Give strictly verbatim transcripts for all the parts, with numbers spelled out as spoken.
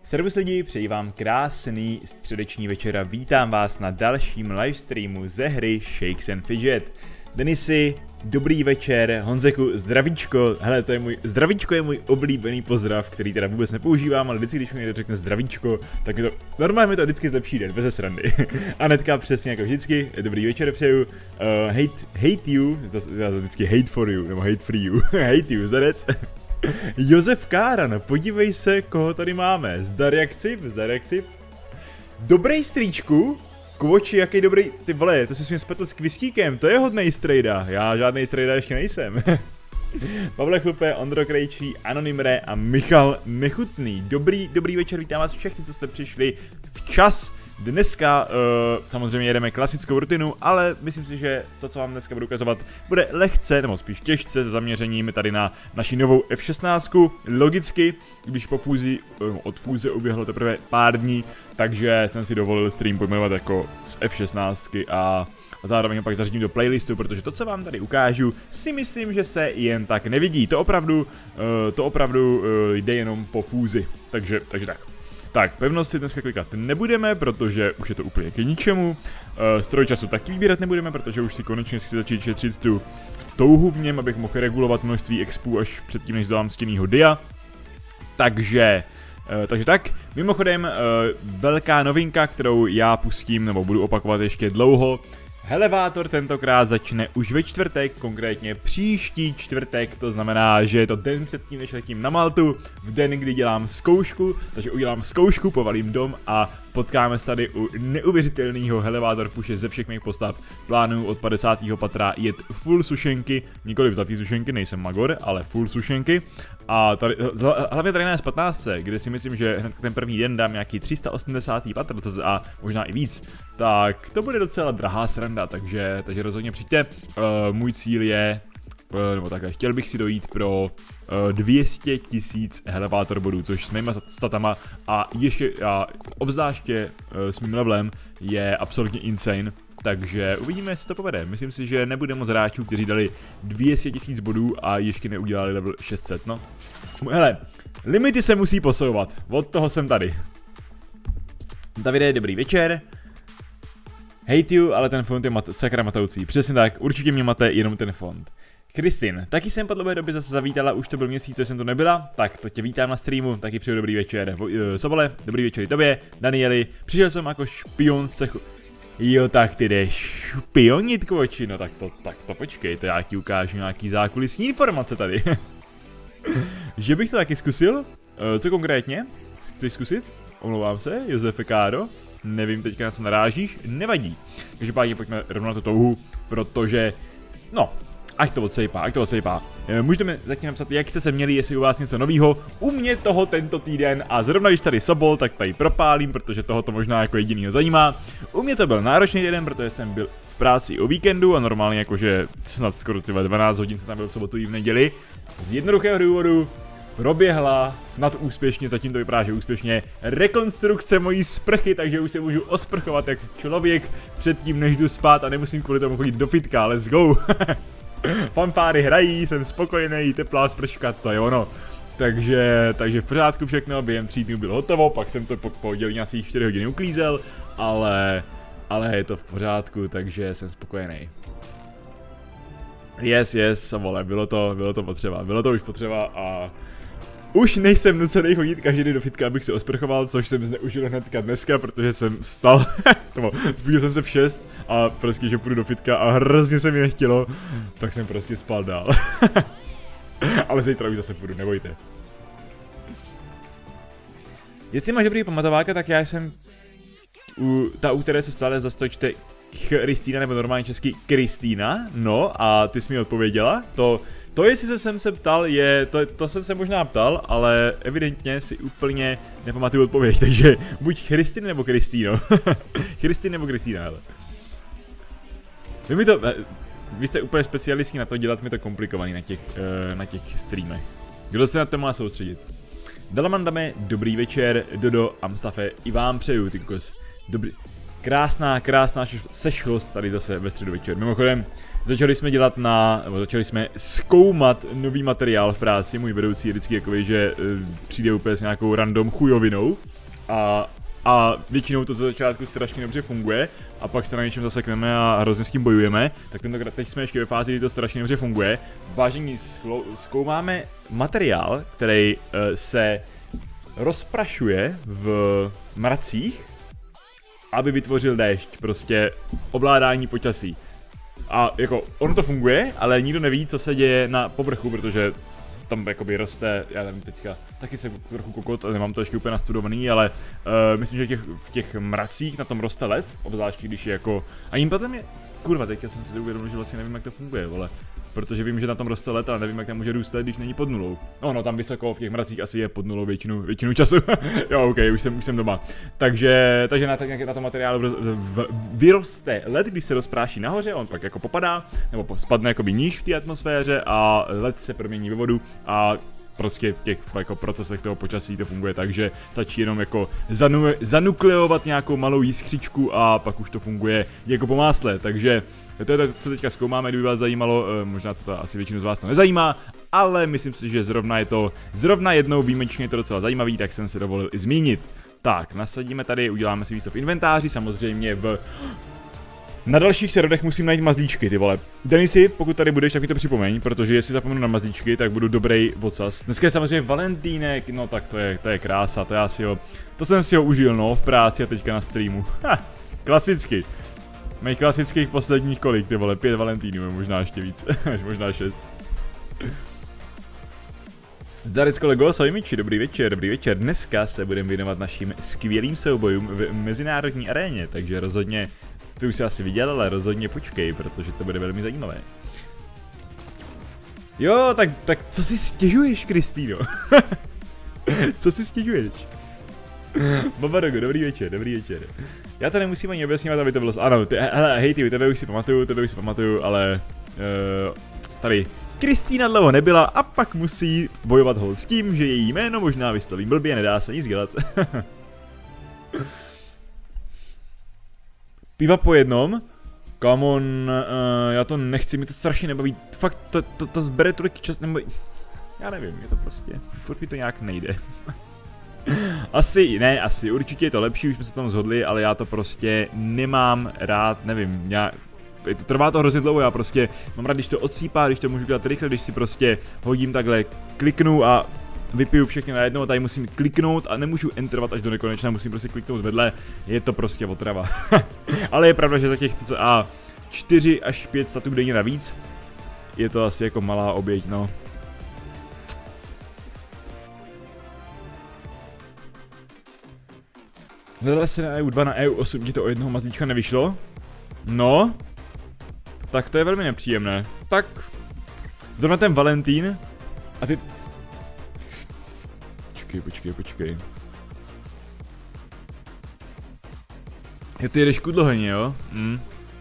Servus lidi, přeji vám krásný středeční večer a vítám vás na dalším livestreamu ze hry Shakes and Fidget. Denisy, dobrý večer, Honzeku, zdravíčko, hele, to je můj, zdravíčko je můj oblíbený pozdrav, který teda vůbec nepoužívám, ale vždycky, když mi někdo řekne zdravíčko, tak mi to, normálně mi to vždycky zlepší den, bez srandy. Anetka přesně jako vždycky, dobrý večer přeju, uh, hate, hate you, já to vždycky hate for you, nebo hate free you, hate you, zadec. Josef Káran, podívej se, koho tady máme, zdar jak cip, zdar jak cip. Dobrý strýčku. Kvoči, jaký dobrý, ty vole, to si svým spletl s kvistíkem, to je hodnej strejda, já žádnej strejda ještě nejsem. Pavle Chlupe, Ondro Krejčí, Anonymre a Michal Nechutný. Dobrý, dobrý večer, vítám vás všechny, co jste přišli včas. Dneska uh, samozřejmě jedeme klasickou rutinu, ale myslím si, že to, co vám dneska budu ukazovat, bude lehce, nebo spíš těžce, s zaměřením tady na naši novou F šestnáct. Logicky, když po fúzi, uh, od fúze uběhlo teprve pár dní, takže jsem si dovolil stream pojmenovat jako z F šestnáct a zároveň ho pak zařadím do playlistu, protože to, co vám tady ukážu, si myslím, že se jen tak nevidí. To opravdu, uh, to opravdu uh, jde jenom po fúzi, takže, takže tak. Tak, pevnost si dneska klikat nebudeme, protože už je to úplně k ničemu. E, stroj času taky vybírat nebudeme, protože už si konečně chci začít šetřit tu touhu v něm, abych mohl regulovat množství expů až předtím, než dodám stěnýho dia. Takže, e, takže tak. Mimochodem, e, velká novinka, kterou já pustím, nebo budu opakovat ještě dlouho. Helevátor tentokrát začne už ve čtvrtek, konkrétně příští čtvrtek, to znamená, že je to den předtím, než letím na Maltu, v den, kdy dělám zkoušku, takže udělám zkoušku, povalím dom a potkáme se tady u neuvěřitelného Helevátor puše ze všech mých postav. Plánuju od padesátého patra jet full sušenky, nikoliv zlatý sušenky, nejsem magor, ale full sušenky. A tady, hlavně tady na S patnáct, kde si myslím, že hned ten první den dám nějaký tři sta osmdesát patr a možná i víc, tak to bude docela drahá sranda, takže, takže rozhodně přijďte. Uh, můj cíl je, uh, nebo takhle, chtěl bych si dojít pro uh, dvě stě tisíc Helevátor bodů, což s mýma statama a ještě a obzvláště uh, s mým levelem je absolutně insane. Takže uvidíme, jestli to povede. Myslím si, že nebude moc hráčů, kteří dali dvě stě tisíc bodů a ještě neudělali level šest set, no. Hele, limity se musí posouvat, od toho jsem tady. Davide, dobrý večer. Hate you, ale ten fond je mat sakra matoucí. Přesně tak, určitě mě mate jenom ten fond. Kristin, taky jsem po dlouhé době zase zavítala, už to byl měsíc, co jsem tu nebyla, tak to tě vítám na streamu, taky přeju dobrý večer. Vo, uh, Sobole, dobrý večer i tobě, Danieli, přišel jsem jako špion z cechu. Jo, tak ty jdeš špionit, kvoči, no tak to, tak to počkej, to já ti ukážu nějaký zákulisní informace tady. Že bych to taky zkusil? Uh, co konkrétně? Chceš zkusit? Omlouvám se, Josefe Káro. Nevím teďka, na co narážíš, nevadí. Každopádně pojďme rovnou na tu touhu, protože, no, ať to odsejpá, ať to odsejpá. E, můžete mi zatím napsat, jak jste se měli, jestli u vás něco novýho. U mě toho tento týden a zrovna když tady Sobol, tak tady propálím, protože toho to možná jako jedinýho zajímá. U mě to byl náročný týden, protože jsem byl v práci o víkendu a normálně jakože snad skoro tyhle dvanáct hodin jsem tam byl v sobotu i v neděli. Z jednoduchého důvodu proběhla snad úspěšně, zatím to vypadá, že úspěšně, rekonstrukce mojí sprchy, takže už se můžu osprchovat jak člověk předtím, než jdu spát a nemusím kvůli tomu chodit do fitka, let's go. Fanfáry hrají, jsem spokojený, teplá sprška, to je ono. Takže, takže v pořádku všechno, během tří dnů bylo hotovo, pak jsem to po, po dělení asi čtyři hodiny uklízel, ale, ale je to v pořádku, takže jsem spokojený. Yes, yes, vole, bylo to, bylo to potřeba, bylo to už potřeba a už nejsem nucený chodit každý den do fitka, abych se osprchoval, což jsem zneužil hnedka dneska, protože jsem vstal, nebo zbudil jsem se v šest a prostě, že půjdu do fitka a hrozně se mi nechtělo, tak jsem prostě spal dál. Ale zítra už zase půjdu, nebojte. Jestli máš dobrý pamatováka, tak já jsem u, ta, u které se stále zastočte Kristýna, nebo normálně česky Kristýna, no a ty jsi mi odpověděla, to, to jestli se jsem se ptal je, to, to jsem se možná ptal, ale evidentně si úplně nepamatuju odpověď, takže buď Kristýn nebo Kristýno, Kristýn nebo Kristýna, ale. Vy mi to, vy jste úplně specialistní na to dělat mi to komplikovaný na těch, na těch streamech, kdo se na to má soustředit. Dalamandame, dobrý večer, Dodo, Amsafe, i vám přeju, ty kokos, dobrý. Krásná, krásná sešlost tady zase ve středu večer. Mimochodem, Začali jsme dělat na, nebo začali jsme zkoumat nový materiál v práci, můj vedoucí je vždycky jakoby, že uh, přijde úplně s nějakou random chujovinou a, a většinou to za začátku strašně dobře funguje a pak se na něčem zasekneme a hrozně s tím bojujeme, tak tentokrát teď jsme ještě ve fázi, kdy to strašně dobře funguje. Vážení, zkoumáme materiál, který uh, se rozprašuje v mracích, aby vytvořil déšť, prostě ovládání počasí. A jako, ono to funguje, ale nikdo neví, co se děje na povrchu, protože tam jakoby roste, já nevím teďka, taky jsem trochu kokot, nemám to ještě úplně nastudovaný, ale uh, myslím, že těch, v těch mracích na tom roste led, obzvláště když je jako, a jim potom je, kurva, teďka jsem si uvědomil, že vlastně nevím, jak to funguje, vole. Protože vím, že na tom roste led, ale nevím, jak tam může růst led, když není pod nulou. No, no, tam vysoko v těch mracích asi je pod nulou většinu, většinu času. Jo, ok, už jsem, už jsem doma. Takže, takže na, na tom materiálu v, v, vyroste led, když se rozpráší nahoře, on pak jako popadá, nebo spadne jakoby níž v té atmosféře a led se promění ve vodu a prostě v těch jako procesech toho počasí to funguje tak, že stačí jenom jako zanu, zanukleovat nějakou malou jiskřičku a pak už to funguje jako po másle, takže to je to, co teďka zkoumáme, kdyby vás zajímalo, možná to asi většinu z vás to nezajímá, ale myslím si, že zrovna je to, zrovna jednou výjimečně je to docela zajímavý, tak jsem si dovolil i zmínit. Tak, nasadíme tady, uděláme si víc v inventáři, samozřejmě v... Na dalších serverech musím najít mazlíčky, ty vole. Denisy, pokud tady budeš, tak mi to připomeň, protože jestli zapomenu na mazlíčky, tak budu dobrý vocas. Dneska je samozřejmě Valentínek, no tak to je, to je krása, to já si ho, to jsem si ho užil, no, v práci a teďka na streamu. Ha, klasicky. Mých klasických posledních kolik, ty vole, pět Valentínů, možná ještě víc, možná šest. Zdarec kolego, Sojmiči, dobrý večer, dobrý večer. Dneska se budeme věnovat našim skvělým soubojům v mezinárodní aréně, takže rozhodně, ty už si asi viděl, ale rozhodně počkej, protože to bude velmi zajímavé. Jo, tak, tak co si stěžuješ, Kristýno? Co si stěžuješ? Babarogo, dobrý večer, dobrý večer. Já to nemusím ani objasňovat, aby to bylo... Ano, ty, hele, hej ty, tebe už si pamatuju, tebe už si pamatuju, ale... Uh, tady... Kristýna dlouho nebyla a pak musí bojovat hol s tím, že její jméno možná vysloví blbě, nedá se nic dělat. Piva po jednom? Come on, uh, já to nechci, mi to strašně nebaví, fakt to, to, to zbere tolik čas, nebo... Já nevím, je to prostě, furt mi to nějak nejde. Asi, ne, asi, určitě je to lepší, už jsme se tam shodli, ale já to prostě nemám rád, nevím, já... Trvá to hrozně dlouho, já prostě mám rád, když to odsýpá, když to můžu dělat rychle, když si prostě hodím takhle, kliknu a vypiju všechny najednou, tady musím kliknout a nemůžu enterovat až do nekonečna, musím prostě kliknout vedle, je to prostě otrava. Ale je pravda, že za těch a čtyři až pět statů denně navíc, je to asi jako malá oběť, no. Hledali se na E U dva, na E U osm, ti to o jednoho mazlíčka nevyšlo? No, tak to je velmi nepříjemné. Tak, zrovna ten Valentín a ty... Počkej, počkej, počkej. Jo, ty jedeš kudloheně, jo? Hm.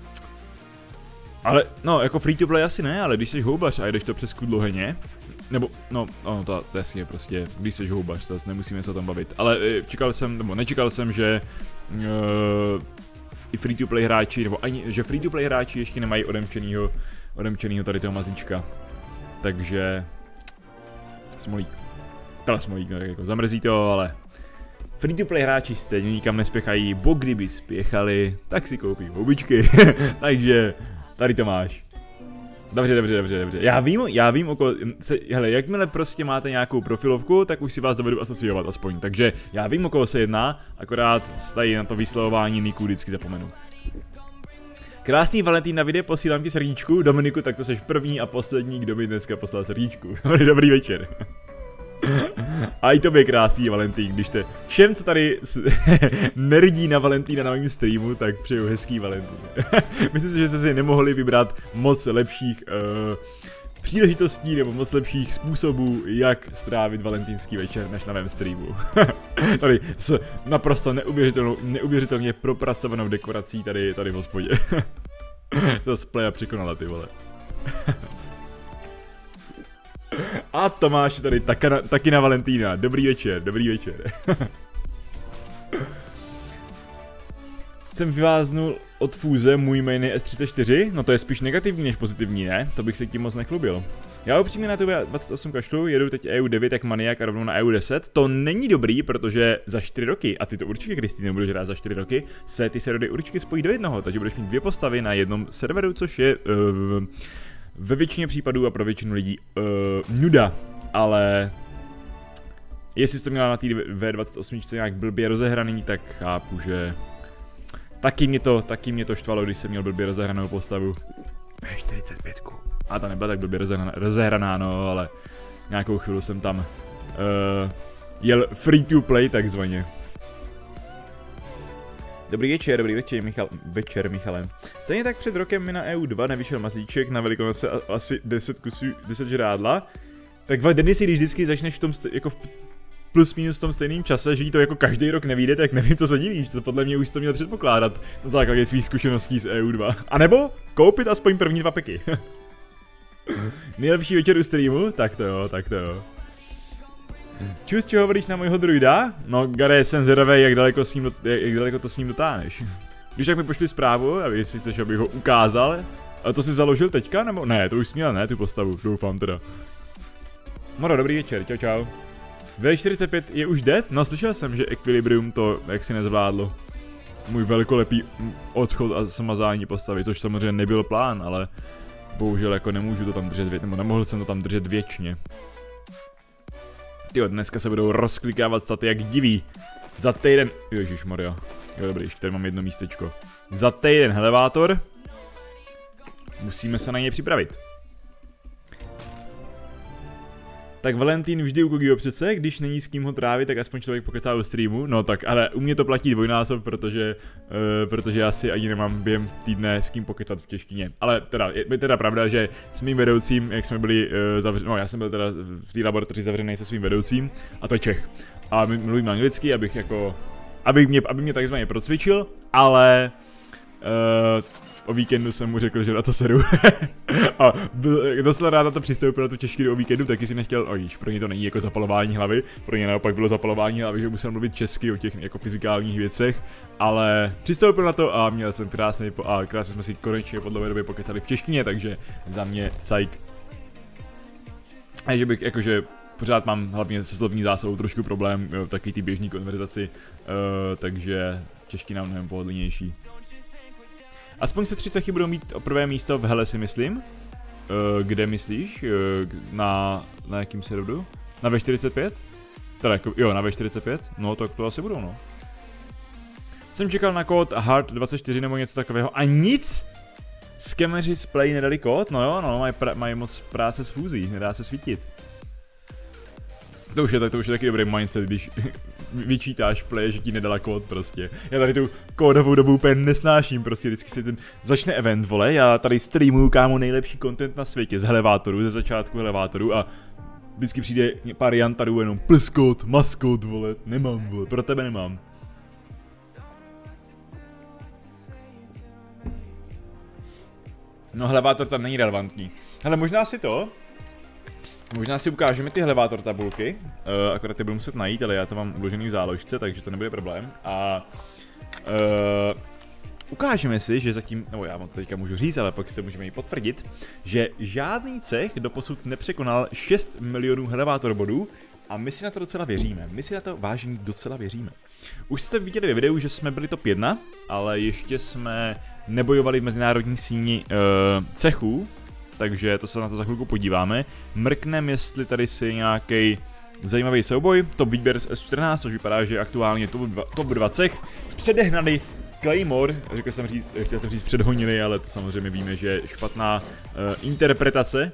Ale, no, jako free to play asi ne, ale když jsi houbař a jedeš to přes kudloheně, nebo, no, no to, to jasně prostě, když jsi houbař, to nemusíme se o tom bavit. Ale čekal jsem, nebo nečekal jsem, že... Uh, i free to play hráči, nebo ani, že free to play hráči ještě nemají odemčenýho, odemčenýho tady toho mazlíčka. Takže... Smolík. Teda smolík, no, jako zamrzí to, ale... Free to play hráči stejně nikam nespěchají, bo kdyby spěchali, tak si koupí houbičky. Takže tady to máš. Dobře, dobře, dobře, dobře. Já vím, já vím okolo, se, hele, jakmile prostě máte nějakou profilovku, tak už si vás dovedu asociovat aspoň. Takže já vím, okolo se jedná, akorát tady na to vyslovování niků vždycky zapomenu. Krásný Valentín na video, posílám ti srdíčku. Dominiku, tak to jsi první a poslední, kdo mi dneska poslal srdíčku. Dobrý večer. A i tobě krásný Valentín, když te všem, co tady nerdí na Valentína na mém streamu, tak přeju hezký Valentín. Myslím si, že jste si nemohli vybrat moc lepších uh, příležitostí nebo moc lepších způsobů, jak strávit valentínský večer než na mém streamu. Tady s naprosto neuvěřitelnou, neuvěřitelně propracovanou dekorací tady, tady v hospodě. To splaya překonala, ty vole. A Tomáš tady taky na, taky na Valentína. Dobrý večer, dobrý večer. jsem vyváznul od fúze, můj main je S třicet čtyři, no to je spíš negativní než pozitivní, ne? To bych se tím moc nechlubil. Já upřímně na to dvacet osm kašlu, jedu teď E U devět jak maniak a rovnou na E U deset. To není dobrý, protože za čtyři roky, a ty to určitě, Kristýno, budeš hrát za čtyři roky, se ty servery určitě spojí do jednoho, takže budeš mít dvě postavy na jednom serveru, což je uh, ve většině případů a pro většinu lidí uh, nuda, ale jestli jsi to měla na té V dvacet osm nějak blbě rozehraný, tak chápu, že taky mě to, taky mě to štvalo, když jsem měl blbě rozehranou postavu. V čtyřicet pět. A ta nebyla tak blbě rozehraná, rozehraná, no, ale nějakou chvíli jsem tam uh, jel free to play takzvaně. Dobrý večer, dobrý večer, Michal, večer, Michale. Stejně tak před rokem mi na E U dva nevyšel mazlíček na Velikonoce asi deset kusů, deset žrádla. Tak Denisi, když vždycky začneš v tom, jako v plus minus v tom stejném čase, že jí to jako každý rok nevíde, tak nevím, co se divíš. To podle mě už to měl předpokládat na základě svých zkušeností z E U dva. A nebo koupit aspoň první dva peky. Nejlepší večer u streamu? Tak to jo, tak to jo. Čus, čeho hovoríš na mojho druida? No, Gare, jsem zvědavý, jak daleko, s ním, jak, jak daleko to s ním dotáhneš. Když tak mi pošli zprávu, aby jestli chceš, abych ho ukázal. A to si založil teďka, nebo? Ne, to už jsi měl, ne, tu postavu, doufám teda. Moro, dobrý večer, čau čau. V čtyřicet pět je už dead? No, slyšel jsem, že Equilibrium to jaksi nezvládlo. Můj velkolepý odchod a smazání postavy, což samozřejmě nebyl plán, ale bohužel jako nemůžu to tam držet věčně, nebo nemohl jsem to tam držet věčně. Tyjo, dneska se budou rozklikávat staty jak diví. Za týden, ježišmarja, jo dobrý, tady mám jedno místečko. Za týden elevátor. Musíme se na něj připravit. Tak Valentín vždy u Kogiho přece, když není s kým ho trávit, tak aspoň člověk pokecá do streamu. No tak, ale u mě to platí dvojnásob, protože, uh, protože já si ani nemám během týdne s kým pokecat v češtině. Ale teda, je teda pravda, že s mým vedoucím, jak jsme byli uh, zavřeni, no já jsem byl teda v té laboratoři zavřený se svým vedoucím, a to je Čech. A mluvím anglicky, abych jako, aby mě, aby mě takzvaně procvičil, ale uh, o víkendu jsem mu řekl, že na to sedu. A byl, docela rád na to přistoupil na tu češtinu o víkendu, taky si nechtěl, ojíš, pro ně to není jako zapalování hlavy, pro ně naopak bylo zapalování hlavy, že musel mluvit česky o těch jako fyzikálních věcech, ale přistoupil na to a měl jsem krásný, a krásně jsme si konečně po dlouhé době pokecali v češtině, takže za mě psych. A že bych jakože pořád mám hlavně se slovní zásobou trošku problém v takový ty běžný konverzaci, uh, takže čeština mnohem pohodlnější. Aspoň se tři cechy budou mít o prvé místo v hele, si myslím. Uh, kde myslíš? Uh, na, na jakým serveru? Na V čtyřicet pět? Teda jako, jo, na V čtyřicet pět? No, tak to asi budou, no. Jsem čekal na kód Hard dvacet čtyři nebo něco takového a nic! Scameři z Play nedali kód? No jo, no, mají, mají moc práce s fúzí, nedá se svítit. To už je, tak, to už je taky dobrý mindset, když vyčítáš Play, že ti nedala kód prostě. Já tady tu kódovou dobu úplně nesnáším, prostě vždycky si ten začne event, vole, já tady streamuju, kámo, nejlepší content na světě z elevátoru, ze začátku elevátoru a vždycky přijde pár jantarů jenom plus kód, maskot, vole, nemám, vole, pro tebe nemám. No, elevátor tam není relevantní. Hele, možná si to, možná si ukážeme ty elevátor tabulky, uh, akorát ty budu muset najít, ale já to mám uložený v záložce, takže to nebude problém. A uh, ukážeme si, že zatím, nebo já vám to teďka můžu říct, ale pak si to můžeme i potvrdit, že žádný cech doposud nepřekonal šest milionů elevátor bodů a my si na to docela věříme. My si na to vážení docela věříme. Už jste viděli ve videu, že jsme byli top jedna, ale ještě jsme nebojovali v mezinárodní síni uh, cechů. Takže to se na to za chvilku podíváme. Mrkneme, jestli tady si nějaký zajímavý souboj. Top výběr z S čtrnáct, což vypadá, že aktuálně top dva cech. Předehnali Claymore, řekl jsem říct, chtěl jsem říct předhonili, ale to samozřejmě víme, že je špatná uh, interpretace.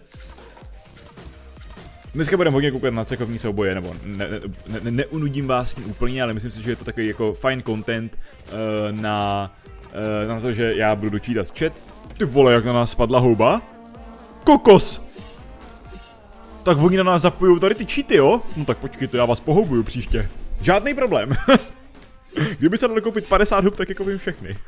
Dneska budeme hodně koukat na cechovní souboje, nebo ne, ne, ne, neunudím vás tím úplně, ale myslím si, že je to takový jako fajn content uh, na, uh, na to, že já budu dočítat chat. Ty vole, jak na nás spadla houba. Kokos! Tak oni na nás zapojou tady ty cheaty, jo? No tak počkejte, já vás pohoubuju příště. Žádný problém. Kdyby se dalo koupit padesát hub, tak jako vím všechny.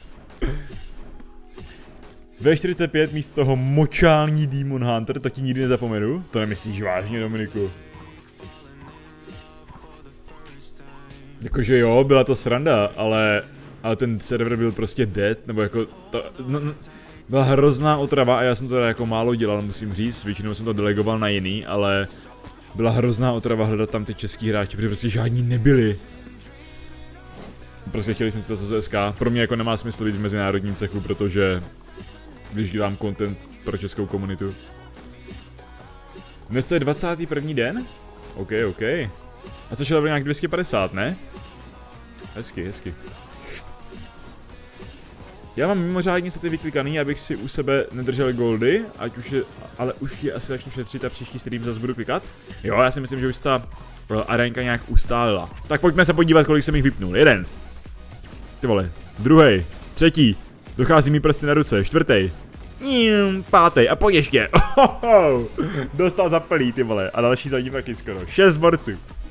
V čtyřicet pět místo toho močální Demon Hunter, tak ti nikdy nezapomenu. To nemyslíš vážně, Dominiku? Jakože jo, byla to sranda, ale ale ten server byl prostě dead, nebo jako to, no, no, byla hrozná otrava a já jsem to jako málo dělal, musím říct, většinou jsem to delegoval na jiný, ale byla hrozná otrava hledat tam ty český hráči, protože prostě žádní nebyli. Prostě chtěli jsme si to C S K, pro mě jako nemá smysl být v mezinárodním cechu, protože když dělám content pro českou komunitu. Dnes to je dvacátý první den? OK, OK. A což je level nějak dvě stě padesát, ne? Hezky, hezky. Já mám mimořádně sety vyklikaný, abych si u sebe nedržel goldy, ať už je, ale už je asi začnu šetřit a příští stream zase budu klikat. Jo, já si myslím, že už ta arénka nějak ustálila. Tak pojďme se podívat, kolik jsem jich vypnul. Jeden. Ty vole. Druhý. Třetí. Dochází mi prsty na ruce. Čtvrtý. Pátý. A pojď ještě. Ohoho. Dostal zapelí, ty vole. A další za ním taky skoro. Šest borců.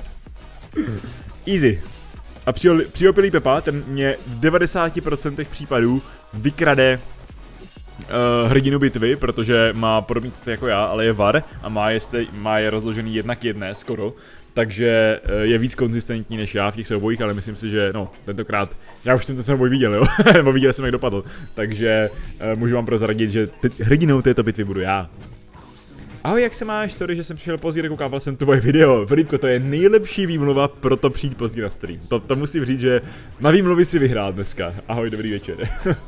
Easy. A přiopilý Pepa, ten mě v devadesáti procentech případů vykrade uh, hrdinu bitvy, protože má podobný stat jako já, ale je var a má je, stej, má je rozložený jedna k jedné skoro. Takže uh, je víc konzistentní než já v těch soubojích, ale myslím si, že no, tentokrát, já už jsem ten souboj viděl, jo, nebo viděl jsem, jak dopadl. Takže uh, můžu vám prozradit, že hrdinou této bitvy budu já. Ahoj, jak se máš? Sorry, že jsem přišel pozdě, koukával jsem tvoje video. Filipko, to je nejlepší výmluva pro to přijít pozdě na stream. To, to musím říct, že na výmluvy si vyhrál dneska. Ahoj, dobrý večer.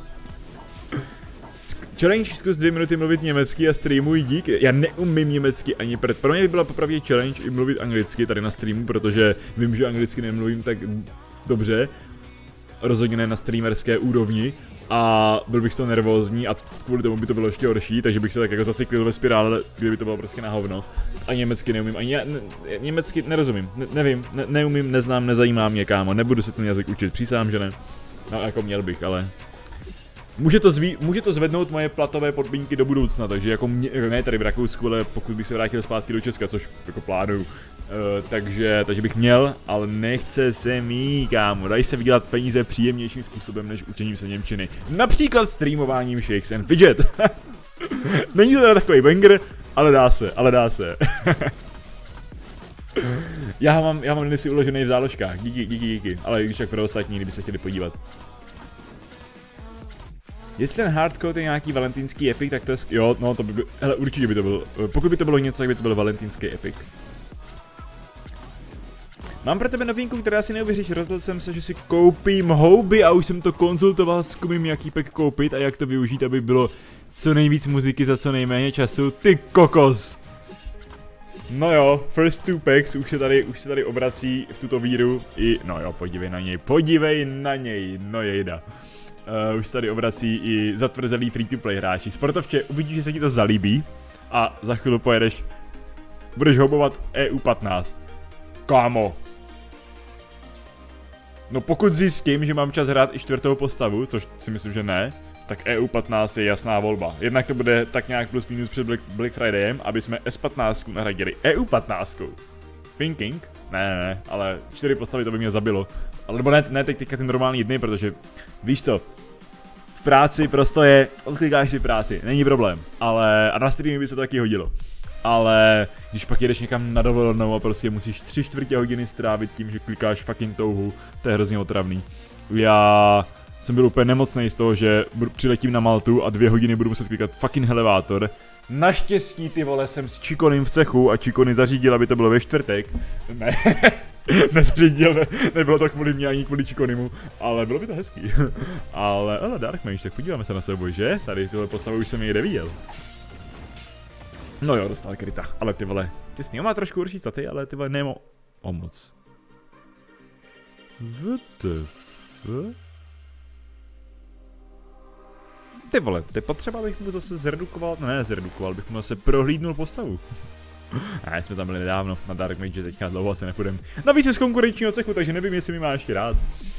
Challenge, zkus dvě minuty mluvit německy a streamuj dík. Já neumím německy ani před. Pro mě by byla popravdě challenge i mluvit anglicky tady na streamu, protože vím, že anglicky nemluvím tak dobře. Rozhodně ne na streamerské úrovni. A byl bych z toho nervózní a kvůli tomu by to bylo ještě horší, takže bych se tak jako zacyklil ve spirále, kdyby to bylo prostě na hovno. A německy neumím, ani ne, německy nerozumím, ne, nevím, ne, neumím, neznám, nezajímá mě, kámo, nebudu se ten jazyk učit, přísahám, že ne. No jako měl bych, ale... Může to, zví, může to zvednout moje platové podmínky do budoucna, takže jako mě, ne tady v Rakousku, ale pokud bych se vrátil zpátky do Česka, což jako plánuju. Uh, takže, takže bych měl, ale nechce se mi, kámo, dají se vydělat peníze příjemnějším způsobem než učením se němčiny. Například streamováním Shakes and Fidget. Není to teda takový banger, ale dá se, ale dá se. já mám, já mám Denisy uložený v záložkách, díky, díky, díky, ale když tak pro ostatní, kdyby se chtěli podívat. Jestli ten hardcode je nějaký valentýnský epic, tak to je, jo, no to by byl, hele určitě by to byl, pokud by to bylo něco, tak by to byl valentýnský epic. Mám pro tebe novinku, která si neuvěříš, rozhodl jsem se, že si koupím houby a už jsem to konzultoval s kumím, jaký pack koupit a jak to využít, aby bylo co nejvíc muziky za co nejméně času. Ty kokos! No jo, first two packs už se tady, už se tady obrací v tuto víru i, no jo, podívej na něj, podívej na něj, no jejda. Uh, už se tady obrací i zatvrzelý free-to-play hráči. Sportovče, uvidíš, že se ti to zalíbí a za chvíli pojedeš, budeš houbovat E U patnáct. Kámo. No pokud zjistím, že mám čas hrát i čtvrtou postavu, což si myslím, že ne, tak E U patnáct je jasná volba. Jednak to bude tak nějak plus minus před Black, Black Fridayem, aby jsme S patnáct nahradili E U patnáct. Thinking? Ne, ne, ne, ale čtyři postavy to by mě zabilo. Ale nebo ne, ne teď teďka ty normální dny, protože víš co, v práci prostě je, odklikáš si práci, není problém, ale a na streamu by se to taky hodilo. Ale když pak jedeš někam na dovolenou a prostě musíš tři čtvrtě hodiny strávit tím, že klikáš fucking touhu, to je hrozně otravný. Já jsem byl úplně nemocný z toho, že přiletím na Maltu a dvě hodiny budu muset klikat fucking elevátor. Naštěstí, ty vole, jsem s Čikonym v cechu a Čikony zařídil, aby to bylo ve čtvrtek. Ne, nezařídil, ne, nebylo to kvůli mě ani kvůli Čikonymu, ale bylo by to hezký. Ale, ale Dark Mage, tak podíváme se na souboj, že? Tady tuhle postavu už jsem někde viděl. No jo, dostal kryta, ale ty vole, těsný, on má trošku horší staty, ale ty vole, nemo o moc. What the fuck? Ty vole, ty potřeba bych mu zase zredukoval, ne zredukoval, bych mu zase prohlídnul postavu. Ne, jsme tam byli nedávno, na Dark Mage, teďka dlouho asi nepůjdem. Navíc je z konkurenčního cechu, takže nevím, jestli mi má ještě rád.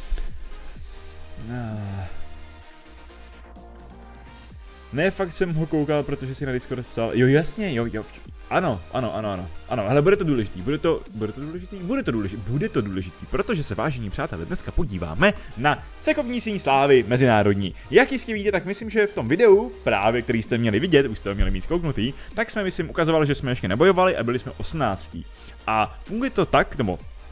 Ne, fakt jsem ho koukal, protože si na Discord psal. Jo, jasně, jo, jo. Ano, ano, ano, ano. Ano, ale bude to důležitý, bude to, bude to důležitý, bude to důležitý, bude to důležitý, protože se, vážení přátelé, dneska podíváme na cekovní síň slávy mezinárodní. Jak jistě víte, tak myslím, že v tom videu, právě který jste měli vidět, už jste ho měli mít zkouknutý, tak jsme myslím ukazovali, že jsme ještě nebojovali a byli jsme osmnáctí. A funguje to tak, nebo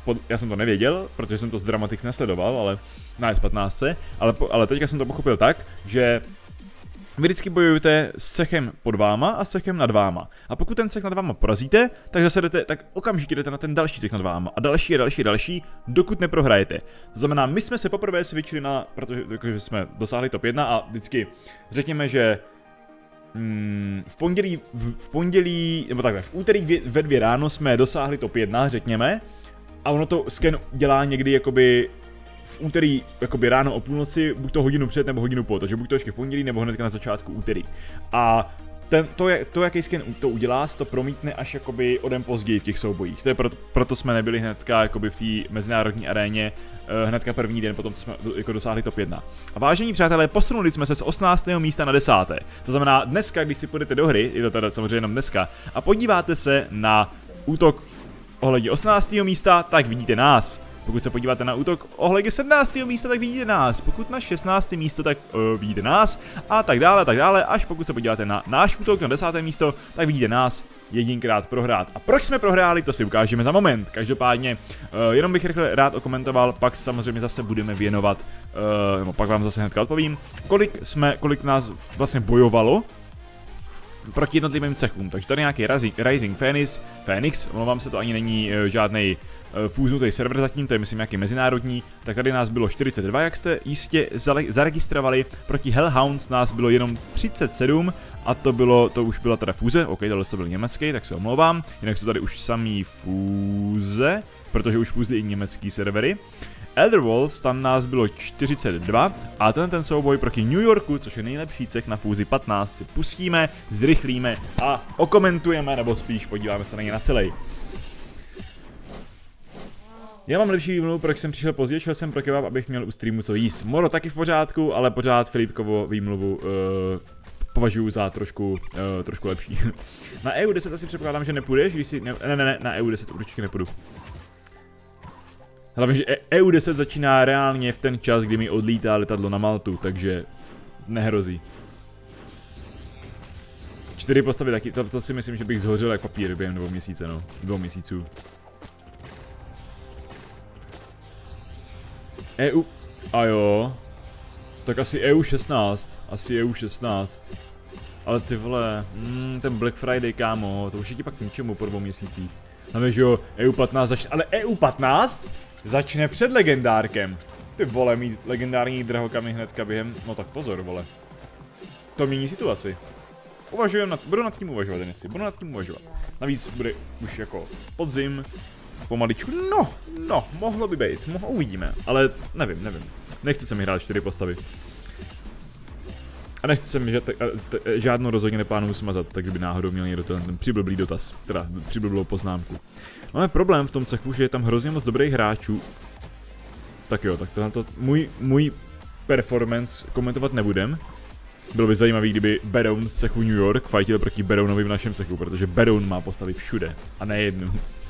pod, já jsem to nevěděl, protože jsem to z Dramatics nesledoval, ale na S patnáct, ale, po, ale teďka jsem to pochopil tak, že vy vždycky bojujete s cechem pod váma a s cechem nad váma. A pokud ten cech nad váma porazíte, tak zase jdete, tak okamžitě jdete na ten další cech nad váma. A další a další a další, dokud neprohrajete. To znamená, my jsme se poprvé switchli na, protože, protože jsme dosáhli top jedna a vždycky řekněme, že mm, v pondělí, v, v pondělí, nebo takhle, v úterý ve dvě ráno jsme dosáhli top jedna, řekněme. A ono to scan dělá někdy jakoby v úterý jakoby ráno o půlnoci, buď to hodinu před nebo hodinu po, takže buď to ještě v pondělí nebo hnedka na začátku úterý. A ten, to, to, jaký scan to udělá, se to promítne až jakoby o den později v těch soubojích. To je proto, proto jsme nebyli hnedka jakoby v té mezinárodní aréně uh, hnedka první den, potom jsme jako dosáhli top jedna. A vážení přátelé, posunuli jsme se z osmnáctého místa na desáté. To znamená, dneska, když si půjdete do hry, je to teda samozřejmě jenom dneska, a podíváte se na útok ohledně osmnáctého místa, tak vidíte nás. Pokud se podíváte na útok ohledně sedmnáctého místa, tak vidíte nás. Pokud na šestnácté místo, tak uh, vidíte nás. A tak dále, tak dále. Až pokud se podíváte na náš útok na desáté místo, tak vidíte nás jedinkrát prohrát. A proč jsme prohráli, to si ukážeme za moment. Každopádně, uh, jenom bych rychle rád okomentoval, pak samozřejmě zase budeme věnovat, uh, nebo pak vám zase hnedka odpovím, kolik jsme, kolik nás vlastně bojovalo proti jednotlivým cechům. Takže tady nějaký Rising Phoenix, Phoenix, omlouvám se, to ani není uh, žádnej fúznutý server zatím, to je myslím nějaký mezinárodní, tak tady nás bylo čtyřicet dva, jak jste jistě zaregistrovali, proti Hellhounds nás bylo jenom třicet sedm a to bylo, to už byla teda fúze, ok, tohle to byl německý, tak se omlouvám, jinak jsou tady už samý fúze, protože už fúzí i německý servery. Elder Wolves, tam nás bylo čtyřicet dva a ten ten souboj proti New Yorku, což je nejlepší cech na fúzi patnáct, si pustíme, zrychlíme a okomentujeme, nebo spíš podíváme se na ně na celý. Já mám lepší výmluvu, proč jsem přišel později, šel jsem pro kebab, abych měl u streamu co jíst. Moro taky v pořádku, ale pořád Filipkovo výmluvu uh, považuji za trošku, uh, trošku lepší. Na E U deset asi předpokládám, že nepůjdeš, když si... Ne, ne, ne, na E U deset určitě nepůjdu. Hlavně, že E U deset začíná reálně v ten čas, kdy mi odlítá letadlo na Maltu, takže nehrozí. Čtyři postavy taky, to, to si myslím, že bych zhořel jak papír během dvou měsíce, no. Dvou měsíců. E U... A jo... Tak asi E U šestnáct. Asi E U šestnáct. Ale ty vole... Mm, ten Black Friday, kámo, to už je ti pak k ničemu po dvou měsících. Hlavně, že jo, E U patnáct začne... Ale E U patnáct začne před legendárkem. Ty vole, mít legendární drahokamy hnedka během... No tak pozor, vole. To mění situaci. Uvažujem nad... Budu nad tím uvažovat, Denisy, budu nad tím uvažovat. Navíc bude už jako podzim. Pomaličku, no, no, mohlo by být, mohlo, uvidíme, ale nevím, nevím. Nechci se mi hrát čtyři postavy. A nechci se mi žádnou rozhodně neplánuju smazat, takže by náhodou měl někdo ten, ten přiblblý dotaz, teda přiblblou poznámku. Máme problém v tom cechu, že je tam hrozně moc dobrých hráčů. Tak jo, tak tohle můj, můj performance komentovat nebudem. Bylo by zajímavý, kdyby Baron z cechu New York fightil proti Baronovi v našem cechu, protože Baron má postavy všude, a ne jednu.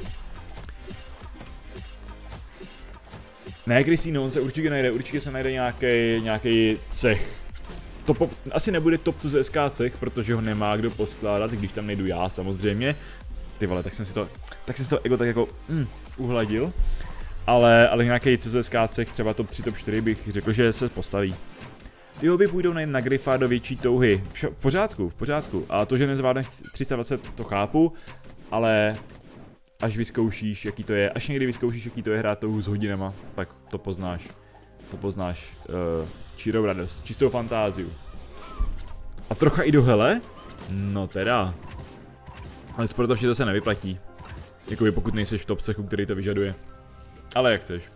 Ne, Kristýno, on se určitě najde, určitě se najde nějaký, nějaký cech. To po, asi nebude top C S K cech, protože ho nemá kdo poskládat, když tam nejdu já samozřejmě. Ty vole, tak jsem si to, tak jsem si to ego tak jako mm, uhladil. Ale, ale nějaký C S K cech, třeba top tři, top čtyři bych řekl, že se postaví. Ty hobby půjdou nejen na Grifa do větší touhy. Vš v pořádku, v pořádku. A to, že nezvládneš tři sta dvacet, to chápu, ale... Až vyzkoušíš, jaký to je, až někdy vyzkoušíš, jaký to je hrát touhu s hodinama, tak to poznáš. To poznáš uh, čirou radost, čistou fantáziu. A trocha i do hele? No teda. Ale sportovště to se nevyplatí. Jakoby pokud nejseš v top cechu, který to vyžaduje. Ale jak chceš.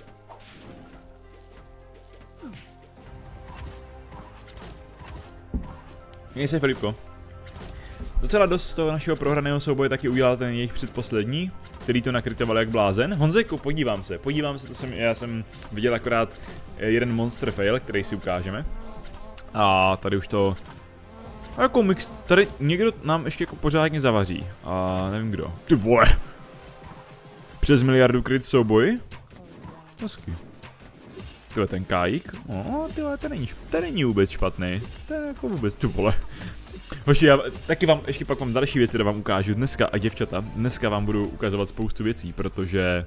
Měj se, Filipko. Docela dost z toho našeho prohraného souboje taky udělal ten jejich předposlední, který to nakritoval jak blázen. Honzeko, podívám se, podívám se, to jsem, já jsem viděl akorát jeden monster fail, který si ukážeme. A tady už to... Jako mix, tady někdo nám ještě jako pořádně zavaří. A nevím kdo. Ty vole! Přes miliardu kryt souboj? Hezky. Tyhle ten kájík? O, tyhle, ten není, ten není vůbec špatný. Ten jako vůbec, ty vole. Hoši, já taky vám, ještě pak vám další věci, které vám ukážu dneska, a děvčata, dneska vám budu ukazovat spoustu věcí, protože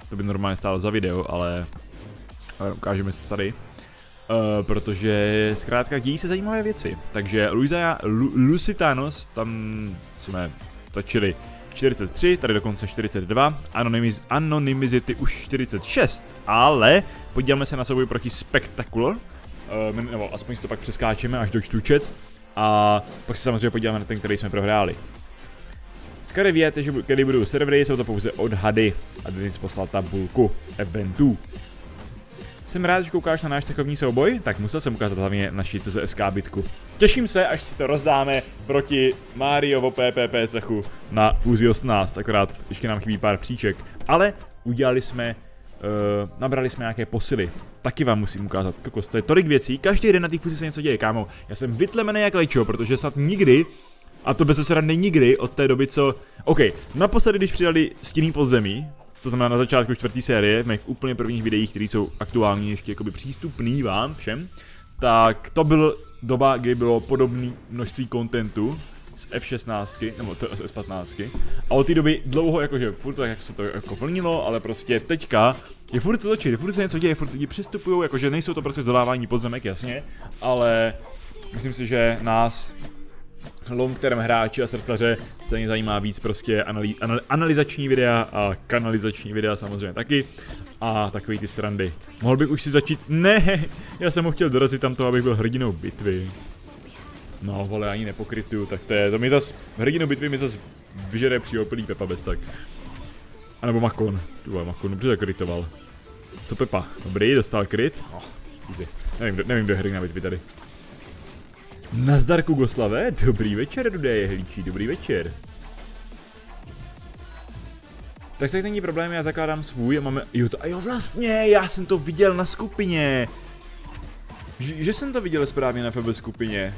to by normálně stálo za video, ale, ale ukážeme se tady. Uh, protože zkrátka dějí se zajímavé věci. Takže Luisa, Lu, Lusitanos, tam jsme točili čtyřicet tři, tady dokonce čtyřicet dva, Anonymiz, Anonymizity už čtyřicet šest, ale podíváme se na souboj proti Spectacular, uh, nebo aspoň si to pak přeskáčeme až do čtučet a pak se samozřejmě podíváme na ten, který jsme prohráli. Skvěle víte, že kdy budou servery, jsou to pouze odhady a Denis poslal tabulku eventů. Jsem rád, že koukáš na náš cechovní souboj, tak musel jsem ukázat hlavně naši C Z S K bitku. Těším se, až si to rozdáme proti Mariovo P P P cechu na Fúzi osmnáct, akorát ještě nám chybí pár příček. Ale udělali jsme, uh, nabrali jsme nějaké posily. Taky vám musím ukázat, kokos, to je tolik věcí, každý den na té Fúzi se něco děje, kámo. Já jsem vytlemený jak lejčo, protože snad nikdy, a to bez srandy nikdy od té doby, co... OK, naposledy, když přidali Stinný podzemí, to znamená na začátku čtvrtý série, v mých úplně prvních videích, které jsou aktuální ještě jakoby přístupný vám všem, tak to byl doba, kdy bylo podobné množství kontentu z F šestnáct, nebo z S patnáct. A od té doby dlouho jakože furt tak jak se to jako vlnilo, ale prostě teďka je furt co točit, furt se něco děje, furt lidi přistupujou, jakože nejsou to prostě zdolávání podzemek, jasně, ale myslím si, že nás long term hráči a srdcaře stejně zajímá víc prostě analý, anal, analyzační videa a kanalizační videa samozřejmě taky a takový ty srandy. Mohl bych už si začít, ne, já jsem ho chtěl dorazit tam toho, abych byl hrdinou bitvy. No vole, ani nepokrytuju, tak to je, to mi zas, hrdinou bitvy mi zas vyžere přiopilý Pepa bez tak. A nebo Makon, tu vole, Makon dobře zakrytoval. Co Pepa, dobrý, dostal kryt, oh, easy. Nevím, nevím, kdo je hrdina bitvy tady. Nazdar Kugoslave, dobrý večer, Dudé jehlíčí, dobrý večer. Tak tak není problém, já zakládám svůj a máme, jo to, a jo vlastně, já jsem to viděl na skupině. Že, že jsem to viděl správně na F B skupině.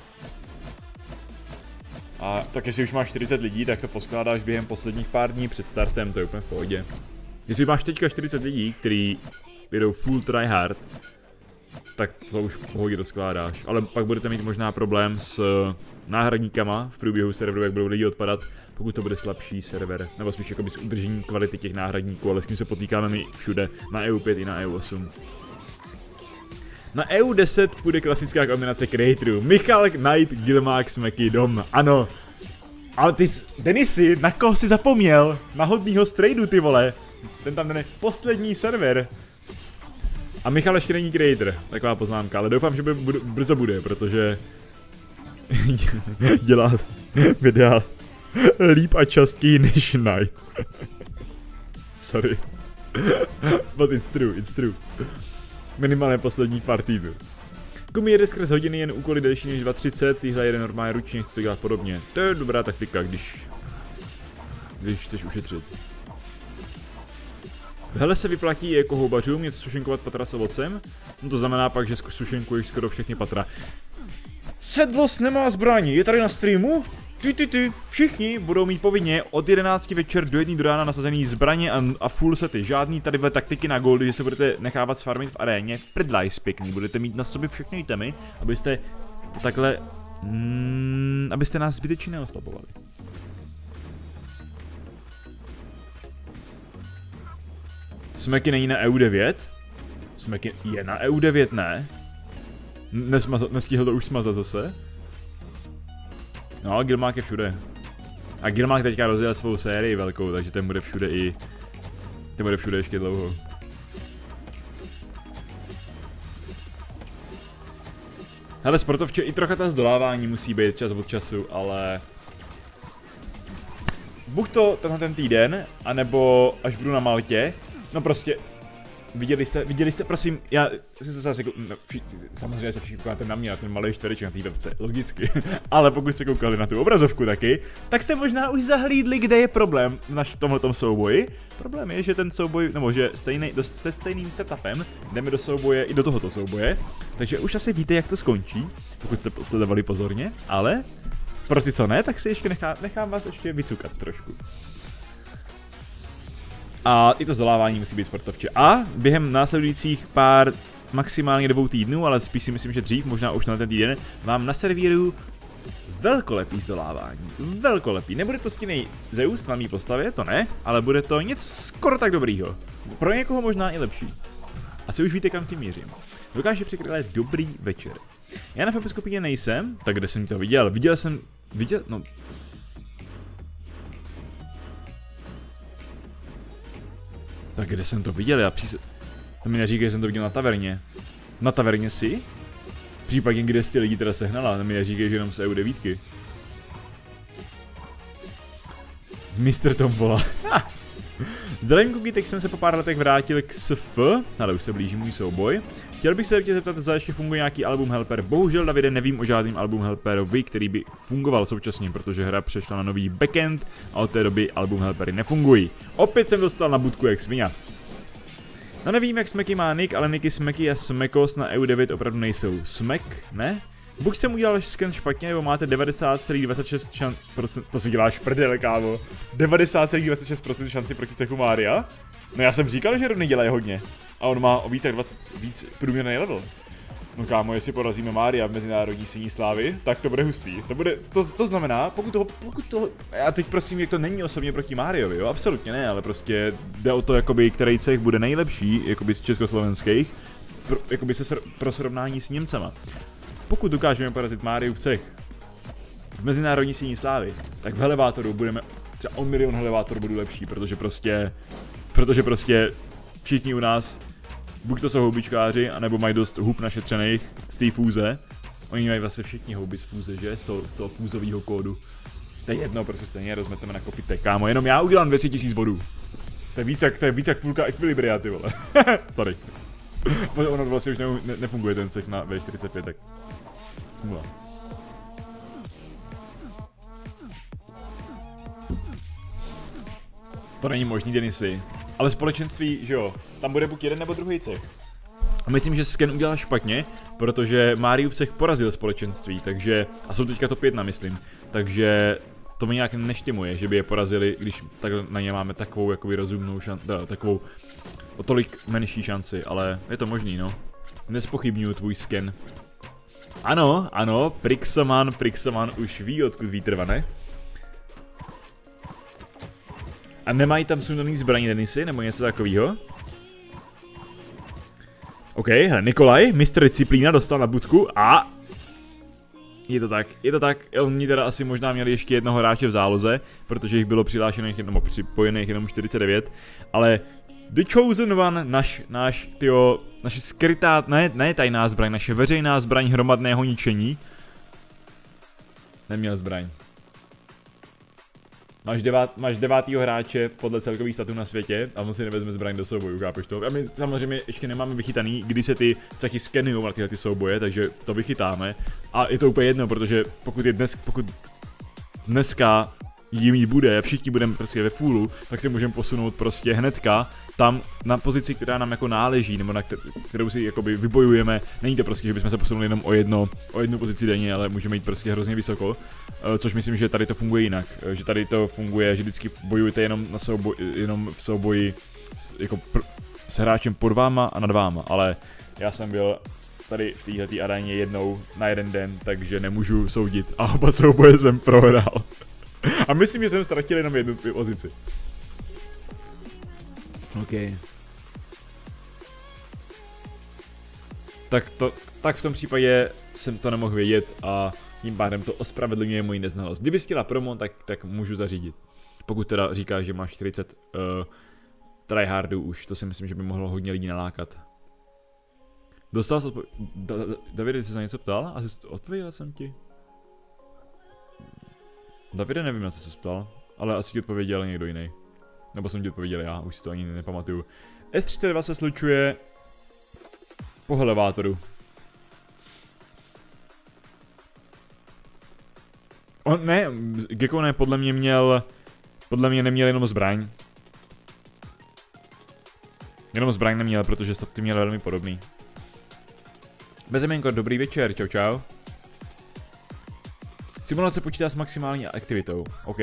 A tak jestli už máš čtyřicet lidí, tak to poskládáš během posledních pár dní před startem, to je úplně v pohodě. Jestli máš teďka čtyřicet lidí, kteří jedou full tryhard, tak to už v pohodě doskládáš, ale pak budete mít možná problém s náhradníkama v průběhu serveru, jak budou lidi odpadat, pokud to bude slabší server, nebo spíš jakoby s udržením kvality těch náhradníků, ale s tím se potýkáme my všude, na E U pět i na E U osm. Na E U deset půjde klasická kombinace creatorů, Michal, Knight, Gilmák, Smeky, Dom, ano. Ale ty, Denisy, na koho jsi zapomněl? Na hodnýho strejdu, ty vole. Ten tam ten je poslední server. A Michal ještě není creator, taková poznámka, ale doufám, že by, br brzo bude, protože dělá videa líp a častěji než Night. Sorry. But it's true, it's true. Minimálně posledních pár týdnů. Kumi jede skrz hodiny jen úkoly delší než dva třicet, týhle jede normálně ručně, chce to dělat podobně. To je dobrá taktika, když, když chceš ušetřit. Hele se vyplatí jako houbařům něco sušenkovat patra s ovocem, no to znamená pak, že sušenkuješ skoro všechny patra. Sedlost nemá zbraní, je tady na streamu? Ty ty ty, všichni budou mít povinně od jedenácti večer do jedné do rána nasazený zbraně a, a full sety, žádný tady taktiky na goldy, že se budete nechávat sfarmit v aréně, prdlajs pěkný, budete mít na sobě všechny itemy, abyste to takhle, mm, abyste nás zbytečně neoslabovali. Smeky není na E U devět? Smeky je na E U devět, ne? Nesmazat, nestihl to už smazat zase? No, Gilmák je všude. A Gilmák teďka rozjel svou sérii velkou, takže ten bude všude i... Ten bude všude ještě dlouho. Hele, sportovče, i trocha ta zdolávání musí být čas od času, ale... Buď to tenhle ten týden, anebo až budu na Maltě. No prostě, viděli jste, viděli jste, prosím, já si to zase, no, samozřejmě se všichni koukáte na mě, na ten malý čtvereček na té webce, logicky, ale pokud jste koukali na tu obrazovku taky, tak jste možná už zahlídli, kde je problém v tomhletom souboji. Problém je, že ten souboj, nebo že stejný, se stejným setupem jdeme do souboje i do tohoto souboje, takže už asi víte, jak to skončí, pokud jste sledovali pozorně, ale pro ty, co ne, tak si ještě nechá, nechám vás ještě vycukat trošku. A i to zdolávání musí být sportovče. A během následujících pár, maximálně dvou týdnů, ale spíš si myslím, že dřív, možná už na ten týden, vám naservíruju velkolepý zdolávání. Velkolepý. Nebude to stinný Zeus na mý postavě, to ne, ale bude to něco skoro tak dobrýho. Pro někoho možná i lepší. Asi už víte, kam tím mířím. Dokáže překrylet dobrý večer. Já na fotoskopině nejsem, tak kde jsem to viděl? Viděl jsem, viděl, no. Tak kde jsem to viděl? Já přísad... To mi neříkej, že jsem to viděl na taverně. Na taverně si? Případně, kde jsi ty lidi teda sehnala, to mi neříkej, že jenom z E U devět. Z mister Tombola. Zdravím Kuky, teď jsem se po pár letech vrátil k S F, ale už se blíží můj souboj. Chtěl bych se tě zeptat, zda ještě funguje nějaký album helper. Bohužel, Davide, nevím o žádným album helperovi, který by fungoval současně, protože hra přešla na nový backend a od té doby album helpery nefungují. Opět jsem dostal na budku jak svině. No nevím, jak Smeky má nick, ale nicky Smeky a Smekos na E U devět opravdu nejsou. Smek, ne? Buď jsem udělal sken špatně, nebo máte devadesát celá dvacet šest procent, to si děláš prdele, kámo. devadesát celá dvacet šest procent šanci proti cechu Mária? No já jsem říkal, že rovný dělají hodně. A on má o víc jak dvacet, víc průměrný level. No kámo, jestli porazíme Mária v mezinárodní síní slávy, tak to bude hustý. To bude, to, to znamená, pokud toho, pokud toho, já teď prosím, jak to není osobně proti Máriovi, jo, absolutně ne, ale prostě jde o to, jakoby, který cech bude nejlepší, jakoby z československých, pro, jakoby se pro srovnání s Němcema. Pokud dokážeme porazit Máriův cech v mezinárodní síní slávy, tak v Helevátoru budeme třeba o milion Helevátor budou lepší, protože prostě, protože prostě všichni u nás, buď to jsou houbičkáři, anebo mají dost hub našetřených z té fúze. Oni mají vlastně všichni houby z fúze, že? Z toho, z toho fúzového kódu. To je jedno, prostě stejně rozmeteme na kopite, kámo, jenom já udělám dvě stě tisíc bodů. To je víc jak, to je víc jak půlka Equilibria, ty vole. Sorry. Ono vlastně už ne, ne, nefunguje ten cech na V čtyřicet pět, tak smůla. To není možný, Denisy. Ale společenství, že jo, tam bude buď jeden nebo druhý cech. A myslím, že Sken udělal špatně, protože Máriův cech porazil společenství, takže, a jsou teďka top jedna, myslím, takže to mi nějak neštimuje, že by je porazili, když tak na ně máme takovou jakoby rozumnou šanci, takovou o tolik menší šanci, ale je to možný, no. Nespochybnuju tvůj Sken. Ano, ano, Prixaman, Prixaman už ví, odkud vítr vane. A nemají tam sundaný zbraní, Denisy, nebo něco takového? OK, hele, Nikolaj, mistr disciplína, dostal na budku a... Je to tak, je to tak, oni teda asi možná měli ještě jednoho hráče v záloze, protože jich bylo přihlášených, nebo připojených jenom čtyřicet devět, ale... The Chosen One, naš, náš, tyjo, naše skrytá, ne, ne tajná zbraň, naše veřejná zbraň hromadného ničení. Neměl zbraň. Máš, devát, máš devátýho hráče podle celkových statů na světě a on si nevezme zbraň do souboju, chápeš to? A my samozřejmě ještě nemáme vychytaný, kdy se ty cechy skenujou na tyhle ty souboje, takže to vychytáme. A je to úplně jedno, protože pokud je dnes, pokud dneska jim bude, všichni budeme prostě ve fullu, tak si můžeme posunout prostě hnedka tam na pozici, která nám jako náleží, nebo na kterou si jakoby vybojujeme. Není to prostě, že bychom se posunuli jenom o, jedno, o jednu pozici denně, ale můžeme jít prostě hrozně vysoko, což myslím, že tady to funguje jinak, že tady to funguje, že vždycky bojujete jenom, na souboj, jenom v souboji s, jako pr s hráčem pod váma a nad váma, ale já jsem byl tady v této aréně jednou na jeden den, takže nemůžu soudit a oba souboje jsem prohrál. A myslím, že jsem ztratil jenom jednu pozici. OK. Tak, to, tak v tom případě jsem to nemohl vědět a tím pádem to ospravedlňuje moji neznalost. Kdyby chtěla promo, tak, tak můžu zařídit. Pokud teda říkáš, že máš čtyřicet uh, tryhardů už, to si myslím, že by mohlo hodně lidí nalákat. Dostal jsi odpověď. Da, Davide, jsi se na něco ptal? Asi odpověděl jsem ti. Davide, nevím, na co se ptal, ale asi ti odpověděl někdo jiný. Nebo jsem ti odpověděl já, už si to ani nepamatuju. S třicet dva se slučuje po Helevátoru. On, ne, Gekko ne, podle mě měl, podle mě neměl jenom zbraň. Jenom zbraň neměl, protože staty měl velmi podobný. Bezeměnko, dobrý večer, čau čau. Simulace počítá s maximální aktivitou, OK.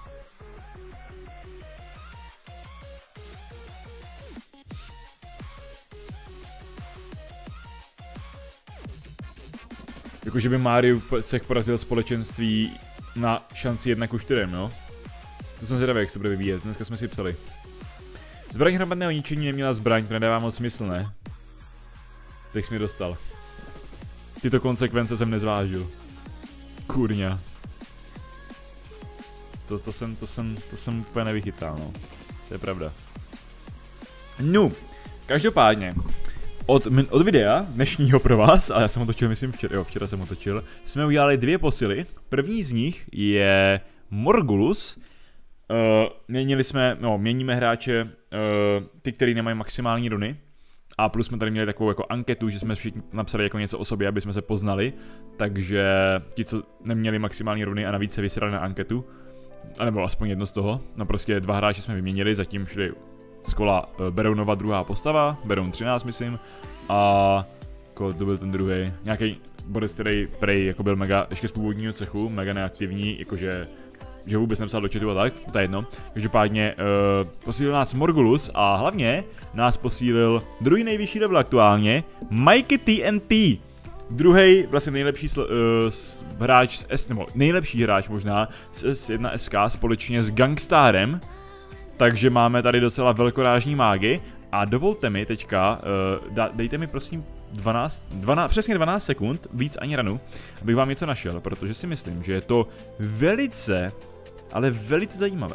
Jakože by Mario se porazil společenství na šanci jedna ku čtyřem, no? To jsem zvědavý, jak se to bude vyvíjet, dneska jsme si psali. Zbraň hromadného ničení neměla zbraň, to nedává moc smysl, ne? Teď jsi mi dostal. Tyto konsekvence jsem nezvážil. Kurňa. To, to, jsem, to, jsem, to jsem úplně nevychytal, no. To je pravda. No, každopádně. Od, od videa dnešního pro vás, a já jsem ho točil, myslím, včera, jo, včera jsem ho točil, jsme udělali dvě posily. První z nich je Morgulus. Uh, měnili jsme, no, měníme hráče, uh, ty, který nemají maximální runy. A plus jsme tady měli takovou jako anketu, že jsme všichni napsali jako něco o sobě, aby jsme se poznali. Takže ti, co neměli maximální runy a navíc se vysrali na anketu, anebo aspoň jedno z toho, no prostě dva hráče jsme vyměnili, zatím šli z kola uh, Berounova druhá postava, Beroun třináct myslím, a jako to byl ten druhý, nějaký bodec, který prej jako byl mega, ještě z původního cechu, mega neaktivní, jakože že vůbec nepsal do chatu a tak, to je jedno. Každopádně uh, posílil nás Morgulus a hlavně nás posílil druhý nejvyšší level aktuálně, Mikey T N T. Druhý, vlastně nejlepší sl, uh, hráč z S, nebo nejlepší hráč možná z S jedna S K společně s Gangstarem. Takže máme tady docela velkorážní mágy. A dovolte mi teďka, uh, da, dejte mi prosím dvanáct, dvanáct, přesně dvanáct sekund, víc ani ranu, abych vám něco našel, protože si myslím, že je to velice, ale velice zajímavé.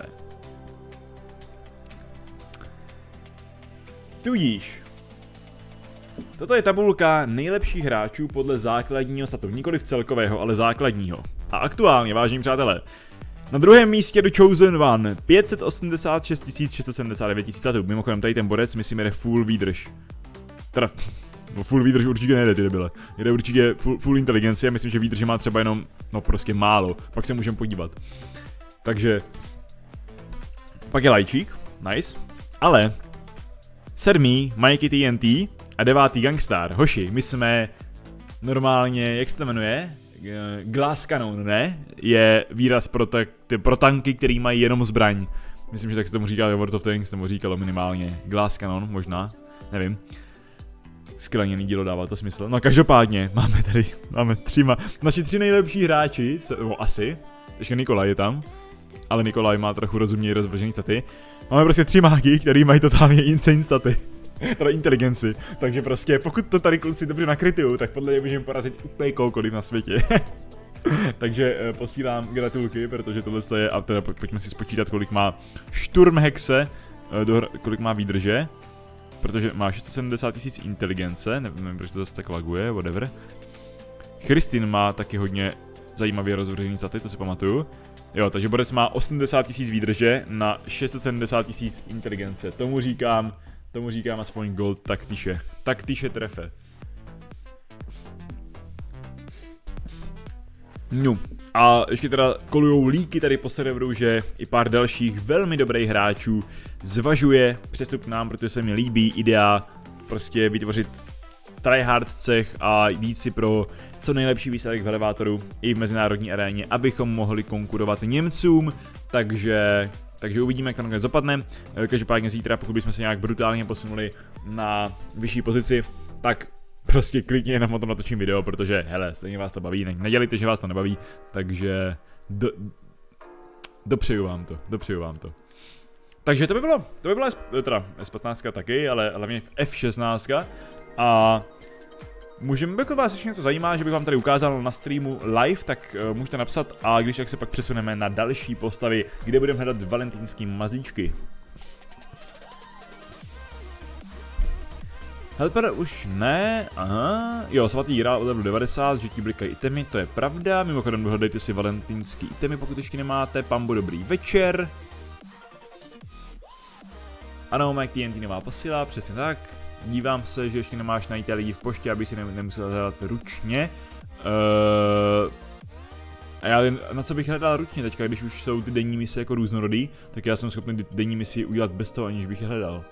Tudíž, toto je tabulka nejlepších hráčů podle základního statu, nikoliv celkového, ale základního. A aktuálně, vážení přátelé, na druhém místě The Chosen One, pět set osmdesát šest tisíc šest set sedmdesát devět tisíc statů. Mimochodem tady ten borec, myslím, jde full výdrž. Teda, no full výdrž určitě nejde, ty debile. Jde určitě full, full inteligenci a myslím, že výdrž má třeba jenom, no prostě málo. Pak se můžeme podívat. Takže, pak je lajčík, nice. Ale, sedmý Mikey T N T a devátý Gangstar. Hoši, my jsme normálně, jak se to jmenuje? Glass Cannon, ne? Je výraz pro, tak, pro tanky, který mají jenom zbraň. Myslím, že tak se tomu říká ve World of Tanks, tomu říkalo minimálně. Glass Cannon, možná, nevím. Skleněný dílo, dává to smysl. No každopádně, máme tady, máme tři, naši tři nejlepší hráči, no asi, ještě Nikolaj je tam, ale Nikolaj má trochu rozumněji rozvržený staty. Máme prostě tři mágy, který mají totálně insane staty. Teda inteligenci, takže prostě pokud to tady kluci dobře nakrytují, tak podle mě můžeme porazit úplně kohokoliv na světě. Takže e, posílám gratulky, protože tohle je, a teda pojďme si spočítat, kolik má Sturmhexe, e, do, kolik má výdrže, protože má šest set sedmdesát tisíc inteligence, nevím, proč to zase tak laguje, whatever. Christine má taky hodně zajímavě rozvržený staty, to si pamatuju. Jo, takže borec má osmdesát tisíc výdrže na šest set sedmdesát tisíc inteligence, tomu říkám, Tomu říkám aspoň gold taktiše. Taktiše trefe. No. A ještě teda kolujou líky tady po serveru, že i pár dalších velmi dobrých hráčů zvažuje přestup k nám, protože se mi líbí idea prostě vytvořit tryhard cech a jít si pro co nejlepší výsledek v elevátoru i v mezinárodní aréně, abychom mohli konkurovat Němcům, takže... Takže uvidíme, jak to nakonec dopadne. Každopádně zítra, pokud bychom se nějak brutálně posunuli na vyšší pozici, tak prostě klidně jenom o tom natočím video, protože hele, stejně vás to baví, ne, nedělejte, že vás to nebaví, takže do, dopřeju vám to, dopřeju vám to. Takže to by bylo, to by byla teda S patnáct taky, ale hlavně F šestnáct a můžeme, pokud vás ještě něco zajímá, že bych vám tady ukázal na streamu live, tak uh, můžete napsat a když tak se pak přesuneme na další postavy, kde budeme hledat valentýnský mazlíčky. Helper už ne, aha, jo, svatý hrál o level devadesát, že ti blikají itemy, to je pravda, mimochodem dohledejte si valentýnský itemy, pokud ještě nemáte, Pambo, dobrý večer. Ano, Mike T N T nová posila, přesně tak. Dívám se, že ještě nemáš najít lidi v poště, aby si nemusel hledat ručně. Uh, a já vím, na co bych hledal ručně teďka, když už jsou ty denní mise jako různorodý, tak já jsem schopný ty denní misi udělat bez toho, aniž bych je hledal.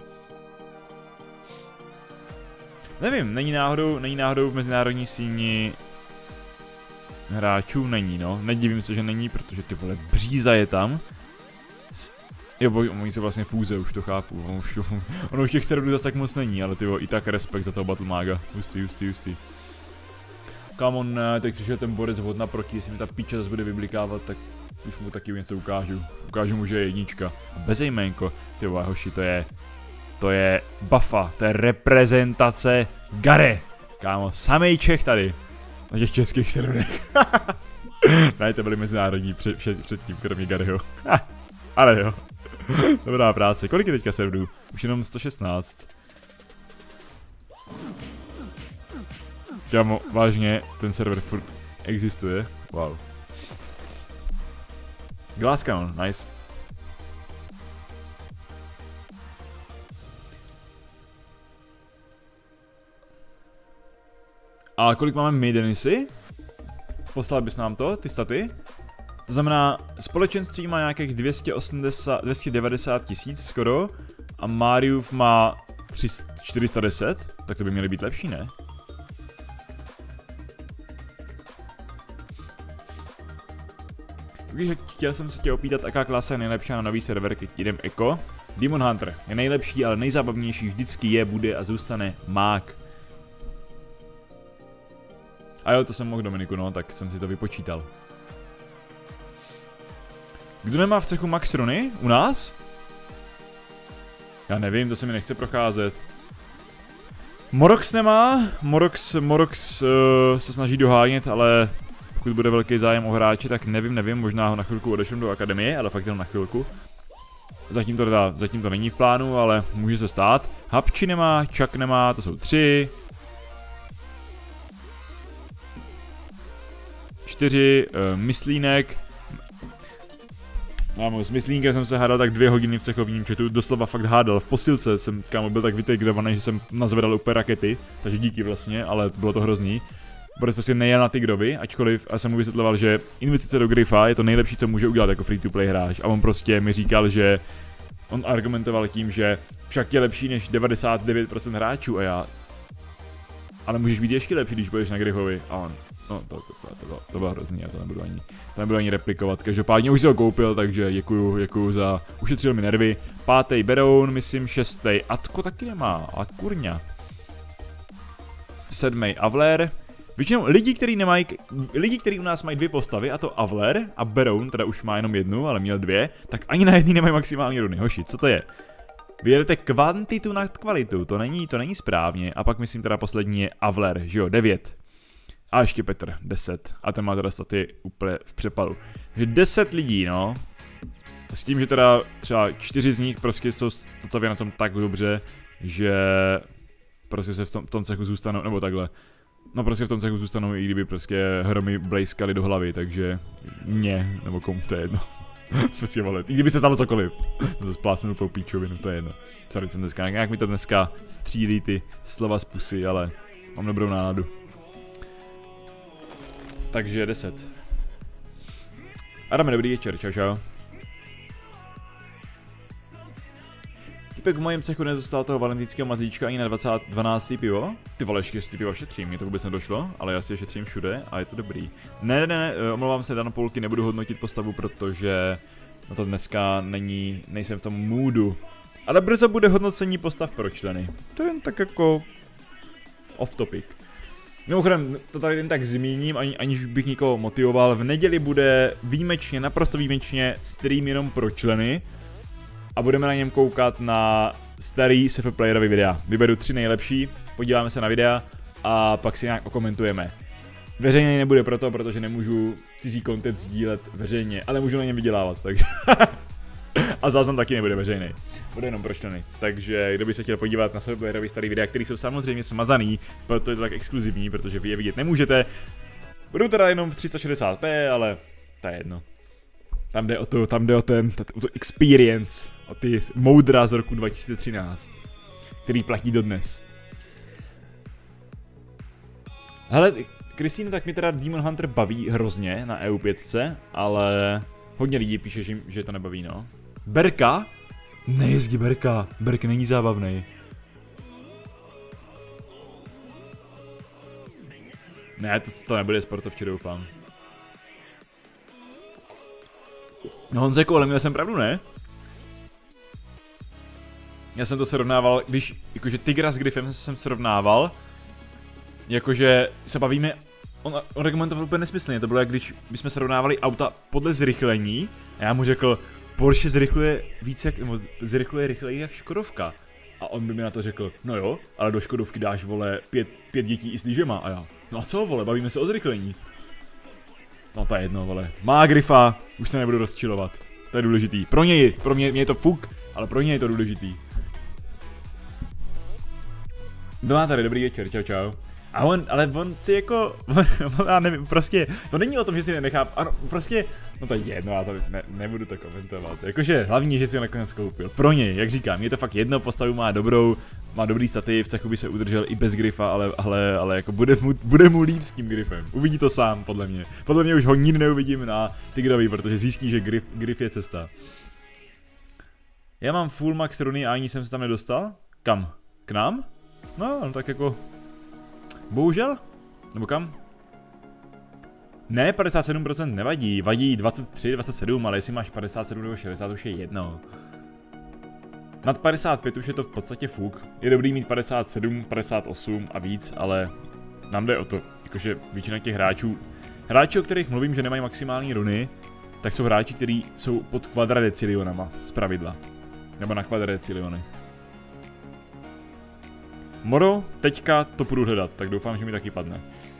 Nevím, není náhodou, není náhodou v mezinárodní síni hráčů, není no, nedivím se, že není, protože ty vole bříza je tam. Jo, bo, oni se vlastně fůze, už to chápu, ono už, ono už těch serverů zase tak moc není, ale tyvo, i tak respekt za toho Battlemága, hustý, hustý, hustý. Come on, teď přišel ten borec vhod naproti, jestli mi ta píča zase bude vyblikávat, tak už mu taky něco ukážu. Ukážu mu, že je jednička. A bez jménko, tyvo, hoši, to je, to je Buffa, to je reprezentace Gare. Kámo, samej Čech tady. Na těch českých serverech. Ne, to byly mezinárodní před, před, předtím, kromě Gareho. Ale jo. Dobrá práce. Kolik je teďka serverů? Už jenom sto šestnáct. Kámo, vážně, ten server furt existuje. Wow. Glass Cannon, nice. A kolik máme my, Denisy? Poslal bys nám to, ty staty? To znamená, společenství má nějakých dvě stě osmdesát, dvě stě devadesát tisíc skoro. A Mariův má čtyři sta deset, tak to by měly být lepší, ne? Takže chtěl jsem se tě opýtat, jaká klasa je nejlepší na nový server, keď jdem Eko. Demon Hunter je nejlepší, ale nejzábavnější vždycky je, bude a zůstane mák. A jo, to jsem mohl, Dominiku, no, tak jsem si to vypočítal. Kdo nemá v cechu max runy? U nás? Já nevím, to se mi nechce procházet. Morox nemá, Morox, Morox uh, se snaží dohánět, ale pokud bude velký zájem o hráče, tak nevím, nevím, možná ho na chvilku odešlem do akademie, ale fakt jenom na chvilku. Zatím to, teda, zatím to není v plánu, ale může se stát. Hapči nemá, Chuck nemá, to jsou tři. Čtyři, uh, Myslínek. Kámo, s Myslínkem jsem se hádal tak dvě hodiny v cechovním chatu, doslova fakt hádal. V posilce jsem, kámo, byl tak vytegrovaný, že jsem nazvedal úplně rakety, takže díky vlastně, ale bylo to hrozný. Boris prostě nejel na Tigrovi, ačkoliv já jsem mu vysvětloval, že investice do Gryfa je to nejlepší, co může udělat jako free-to-play hráč. A on prostě mi říkal, že on argumentoval tím, že však je lepší než devadesát devět procent hráčů a já. Ale můžeš být ještě lepší, když budeš na Gryfovi. A on, no to, to, to, to, bylo, to bylo hrozný, já to nebudu ani, to nebudu ani replikovat. Každopádně už si ho koupil, takže děkuju, děkuju za, ušetřil mi nervy. Pátý Beroun, myslím, šestý Atko taky nemá, a kurňa. Sedmý Avler. Většinou lidi, kteří nemají, lidi, kteří u nás mají dvě postavy, a to Avler a Beroun, teda už má jenom jednu, ale měl dvě, tak ani na jedný nemají maximální runy. Hoši, co to je? Vy jedete kvantitu nad kvalitu, to není, to není správně. A pak myslím teda poslední je Avler, že jo, devět. A ještě Petr, deset. A ten má teda staty úplně v přepalu. Takže deset lidí, no. S tím, že teda třeba čtyři z nich prostě jsou totově na tom tak dobře, že prostě se v tom, v tom cechu zůstanou, nebo takhle. No prostě v tom cechu zůstanou, i kdyby prostě hromy blejskaly do hlavy, takže mě, nebo komu, to je jedno. Prostě vole, i kdyby se stalo cokoliv. To se splásnu po píčovinu, to je jedno. Sorry, jsem dneska, nějak mi to dneska střílí ty slova z pusy, ale mám dobrou náladu. Takže deset. Adame, dobrý večer, čau čau. Typek v mojem cechu nezostal toho valentýnského mazlíčka ani na dvacet dvanáct pivo. Ty vole, ještě jestli pivo šetřím, mě to vůbec nedošlo, ale já si je šetřím všude a je to dobrý. Ne, ne, ne, omlouvám se, Dan Polky, nebudu hodnotit postavu, protože na to dneska není, nejsem v tom moodu. Ale brzo bude hodnocení postav pro členy. To je jen tak jako off topic. Mimochodem, to tady jen tak zmíním, ani, aniž bych nikoho motivoval, v neděli bude výjimečně, naprosto výjimečně stream jenom pro členy. A budeme na něm koukat na starý S F playerový videa. Vyberu tři nejlepší, podíváme se na videa a pak si nějak okomentujeme. Veřejně nebude proto, protože nemůžu cizí content sdílet veřejně, ale můžu na něm vydělávat, takže... A záznam taky nebude veřejný. Bude jenom pro členy. Takže kdo by se chtěl podívat na S F playerový starý videa, který jsou samozřejmě smazaný, proto je to tak exkluzivní, protože vy je vidět nemůžete. Budou teda jenom v tři sta šedesát p, ale to je jedno. Tam jde o to, tam jde o ten, o to experience, o ty moudra z roku dva tisíce třináct, který platí dodnes. Hele, Kristýna, tak mi teda Demon Hunter baví hrozně na E U pět, ale hodně lidí píše, že, že to nebaví, no. Berka? Nejezdí Berka, Berk není zábavný. Ne, to, to nebude sportovče, doufám. No Honzeko, ale měl jsem pravdu, ne? Já jsem to srovnával, když, jakože Tigra s Gryfem jsem srovnával, jakože se bavíme, on, on argumentoval úplně nesmyslně, to bylo jak když bychom srovnávali auta podle zrychlení a já mu řekl, Porsche zrychluje víc jak, nebo zrychluje rychleji jak Škodovka. A on by mi na to řekl, no jo, ale do Škodovky dáš, vole, pět, pět dětí i s lyžema. A já, no a co, vole, bavíme se o zrychlení. No to je jedno, vole. Má Grifa, už se nebudu rozčilovat. To je důležitý. Pro něj, pro mě, mě je to fuk, ale pro něj je to důležitý. Doma tady, dobrý večer, čau čau. A on, ale on si jako, on, já nevím, prostě, to není o tom, že si nenechá, ano, prostě, no to je jedno, já to ne, nebudu to komentovat, jakože hlavně, že si ho nakonec koupil, pro něj, jak říkám, je to fakt jedno, postavu má dobrou, má dobrý stativ, v cechu by se udržel i bez Grifa, ale, ale, ale jako bude mu, bude mu líp s tím Grifem, uvidí to sám, podle mě, podle mě už ho nikdy neuvidím na Tigrovi, protože zjistí, že Grif, Grif je cesta. Já mám full max runy a ani jsem se tam nedostal, kam, k nám? No, no tak jako... Bohužel? Nebo kam? Ne, padesát sedm procent nevadí, vadí dvacet tři, dvacet sedm, ale jestli máš padesát sedm nebo šedesát, už je jedno. Nad padesát pět už je to v podstatě fuk. Je dobrý mít padesát sedm, padesát osm a víc, ale nám jde o to, jakože většina těch hráčů, hráči, o kterých mluvím, že nemají maximální runy, tak jsou hráči, kteří jsou pod kvadradecilionama, zpravidla. Nebo na kvadradeciliony. Moro, teďka to půjdu hledat, tak doufám, že mi taky padne.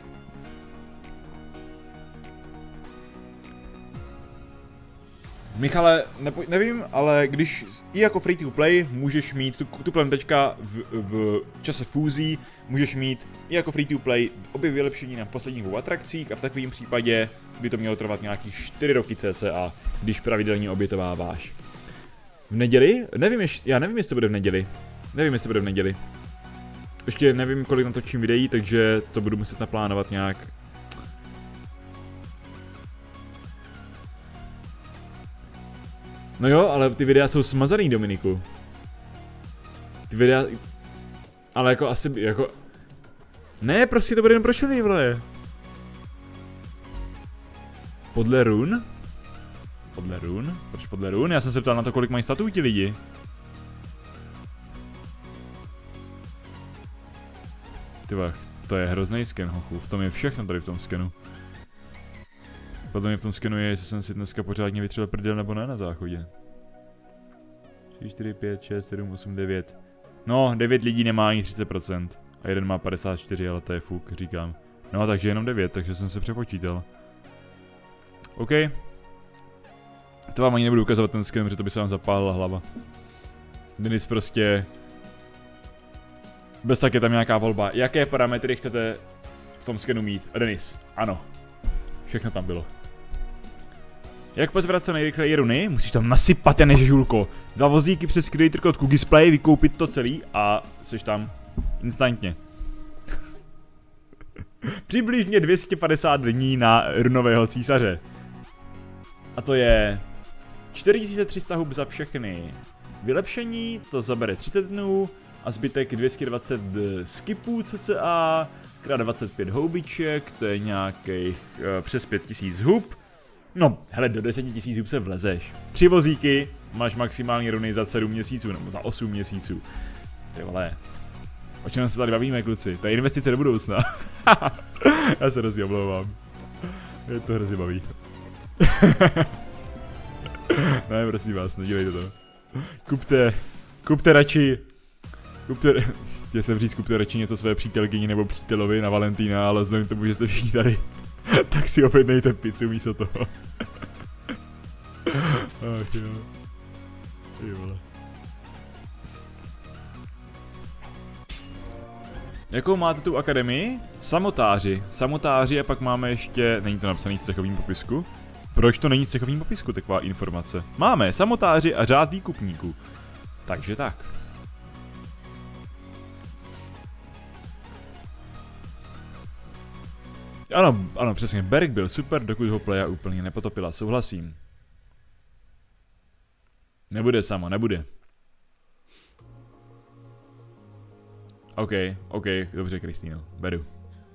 Michale, nepo, nevím, ale když i jako free to play můžeš mít, tu, tu plem teďka v, v čase fúzí, můžeš mít i jako free to play obě vylepšení na posledních dvou atrakcích a v takovém případě by to mělo trvat nějaký čtyři roky cca, když pravidelně obětováváš. V neděli? Nevím ještě, já nevím, jestli to bude v neděli. Nevím, jestli to bude v neděli. Ještě nevím, kolik natočím videí, takže to budu muset naplánovat nějak. No jo, ale ty videa jsou smazaný, Dominiku. Ty videa... Ale jako asi, jako... Ne, prostě to bude jen pro členy, vole. Podle run? Podle run? Proč podle run? Já jsem se ptal na to, kolik mají statů ti lidi. Tyva, to je hrozný sken, hochu. V tom je všechno tady v tom skenu. Podle mě v tom skenu je, jestli jsem si dneska pořádně vytřel prdel nebo ne na záchodě. tři, čtyři, pět, šest, sedm, osm, devět. No, devět lidí nemá ani třicet procent. A jeden má padesát čtyři, ale to je fuk, říkám. No, takže jenom devět, takže jsem se přepočítal. OK. To vám ani nebudu ukazovat ten sken, protože to by se vám zapálila hlava. Denis prostě... Bez tak je tam nějaká volba. Jaké parametry chcete v tom skenu mít? A Denis, ano. Všechno tam bylo. Jak pozvrat co nejrychleji runy? Musíš tam nasypat, Janež Žulko. Dva vozíky přes creator kód Kukisplay, vykoupit to celý a jsi tam instantně. Přibližně dvě stě padesát dní na runového císaře. A to je čtyři tisíce tři sta hub za všechny vylepšení, to zabere třicet dnů a zbytek dvě stě dvacet skipů cca, krát dvacet pět houbiček, to je nějakých uh, přes pět tisíc hub. No, hele, do deset tisíc hub se vlezeš. Tři vozíky, máš maximální runy za sedm měsíců, nebo za osm měsíců. Ty vole, o čem se tady bavíme, kluci? To je investice do budoucna. Já se hrozně omlouvám. Mě to hrozně baví. Ne, prosím vás, nedělejte to. Kupte, kupte radši, kupte, chtěl jsem říct, kupte radši něco své přítelkyni nebo přítelovi na Valentína, ale vzhledem k tomu, že jste všichni tady, tak si objednejte pizzu místo toho. Ach jo. Ty vole. Jakou máte tu akademii? Samotáři. Samotáři a pak máme ještě, není to napsaný v cechovým popisku? Proč to není v cechovým popisku, taková informace? Máme samotáři a řád výkupníků. Takže tak. Ano, ano, přesně, Berg byl super, dokud ho playa úplně nepotopila, souhlasím. Nebude samo, nebude. OK, OK, dobře, Kristýno, beru.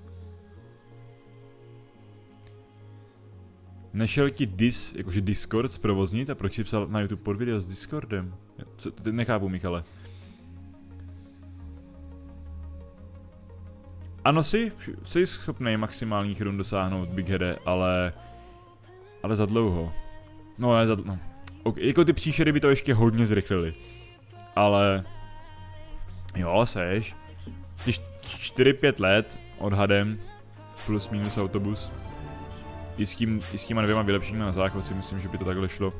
Nešel ti dis, jakože Discord zprovoznit a proč jsi psal na YouTube pod video s Discordem? Co, to nechápu, Michale. Ano, jsi, jsi schopný maximálních run dosáhnout Big Heade, ale... Ale za dlouho. No, ale za dlouho. No. Okay, jako ty příšery by to ještě hodně zrychlili. Ale... Jo, seš. Ty čtyři pět let odhadem, plus minus autobus. I s, tím, i s těma dvěma vylepšeními na záchod si myslím, že by to takhle šlo.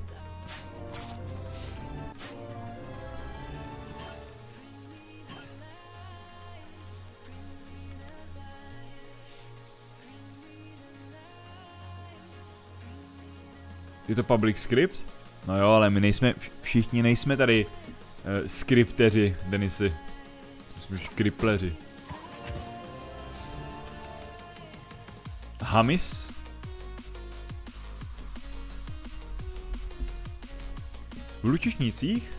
Je to public script? No jo, ale my nejsme, všichni nejsme tady uh, skripteři, Denisy. Jsme škripleři. Hamis? V Lučišnicích?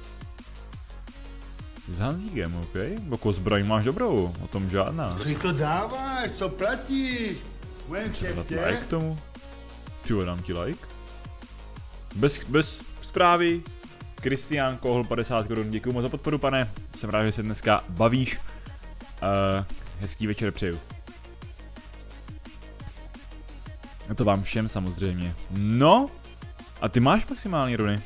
S Hanzíkem, ok. Jako zbraň máš dobrou, o tom žádná. Co to dáváš, co platíš? Můžeme dát like k tomu? Čuho, dám ti like? Bez, bez zprávy. Kristián Kohl, padesát korun, děkuju moc za podporu, pane. Jsem rád, že se dneska bavíš. Uh, hezký večer přeju. A to vám všem samozřejmě. No, a ty máš maximální runy.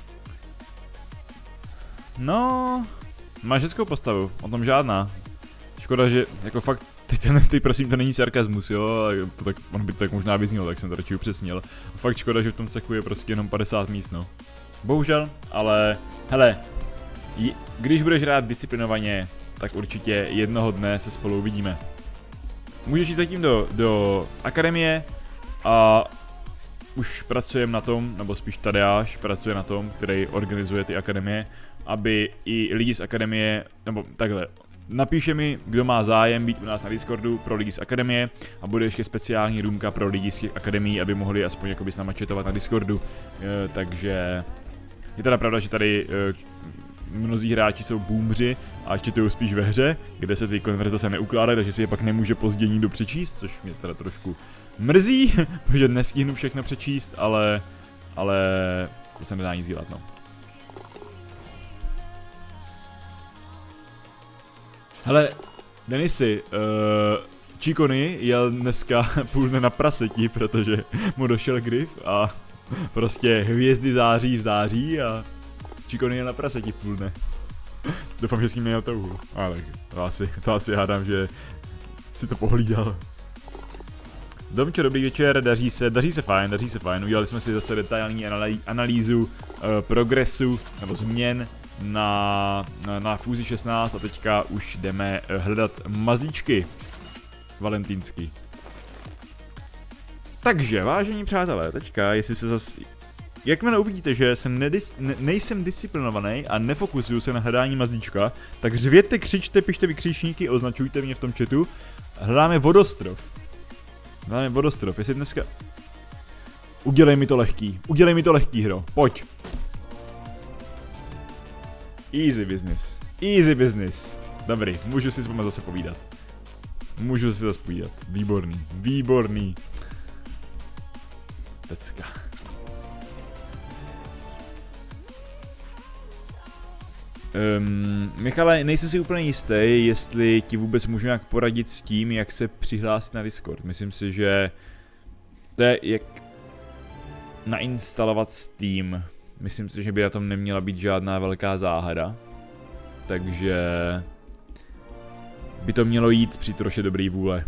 No, máš hezkou postavu, o tom žádná. Škoda, že jako fakt, teď, ten, teď prosím, to není sarkazmus, jo, to tak, on by to tak možná vyznělo, tak jsem to radši upřesnil. Fakt škoda, že v tom cechu je prostě jenom padesát míst, no. Bohužel, ale hele, když budeš hrát disciplinovaně, tak určitě jednoho dne se spolu uvidíme. Můžeš jít zatím do, do akademie a už pracujeme na tom, nebo spíš Tadeáš pracuje na tom, který organizuje ty akademie, aby i lidi z akademie, nebo takhle, napíše mi, kdo má zájem být u nás na Discordu pro lidi z akademie a bude ještě speciální roomka pro lidi z těch akademií, aby mohli aspoň jakoby s náma chatovat na Discordu, e, takže je teda pravda, že tady e, mnozí hráči jsou boomři a chatují spíš ve hře, kde se ty konverzace neukládají, takže si je pak nemůže později nikdo přečíst, což mě teda trošku mrzí, protože nestihnu všechno přečíst, ale, ale to se nedá nic dělat, no. Hele, Denisy, uh, Čikony jel dneska půl dne na praseti, protože mu došel grif a prostě hvězdy září v září a Čikony jel na praseti půl dne. Doufám, že s ním měl touhu, ale to asi, to asi hádám, že si to pohlídal. Domčo, dobrý večer, daří se, daří se fajn, daří se fajn, udělali jsme si zase detailní analýzu uh, progresu nebo změn na, na, na Fúzi šestnáct a teďka už jdeme hledat mazlíčky valentýnsky. Takže, vážení přátelé, teďka, jestli se zase, jakmile uvidíte, že jsem nedis, ne, nejsem disciplinovaný a nefokusuju se na hledání mazlíčka, tak řvěte, křičte, pište vykřičníky, označujte mě v tom chatu. Hledáme vodostrov. Hledáme vodostrov, jestli dneska... Udělej mi to lehký, udělej mi to lehký, hro, pojď. Easy business, easy business. Dobrý, můžu si s váma zase povídat. Můžu si zase povídat, výborný, výborný. Tecka. Um, Michale, nejsem si úplně jistý, jestli ti vůbec můžu nějak poradit s tím, jak se přihlásit na Discord. Myslím si, že to je jak nainstalovat Steam. Myslím si, že by na tom neměla být žádná velká záhada. Takže by to mělo jít při troše dobrý vůle.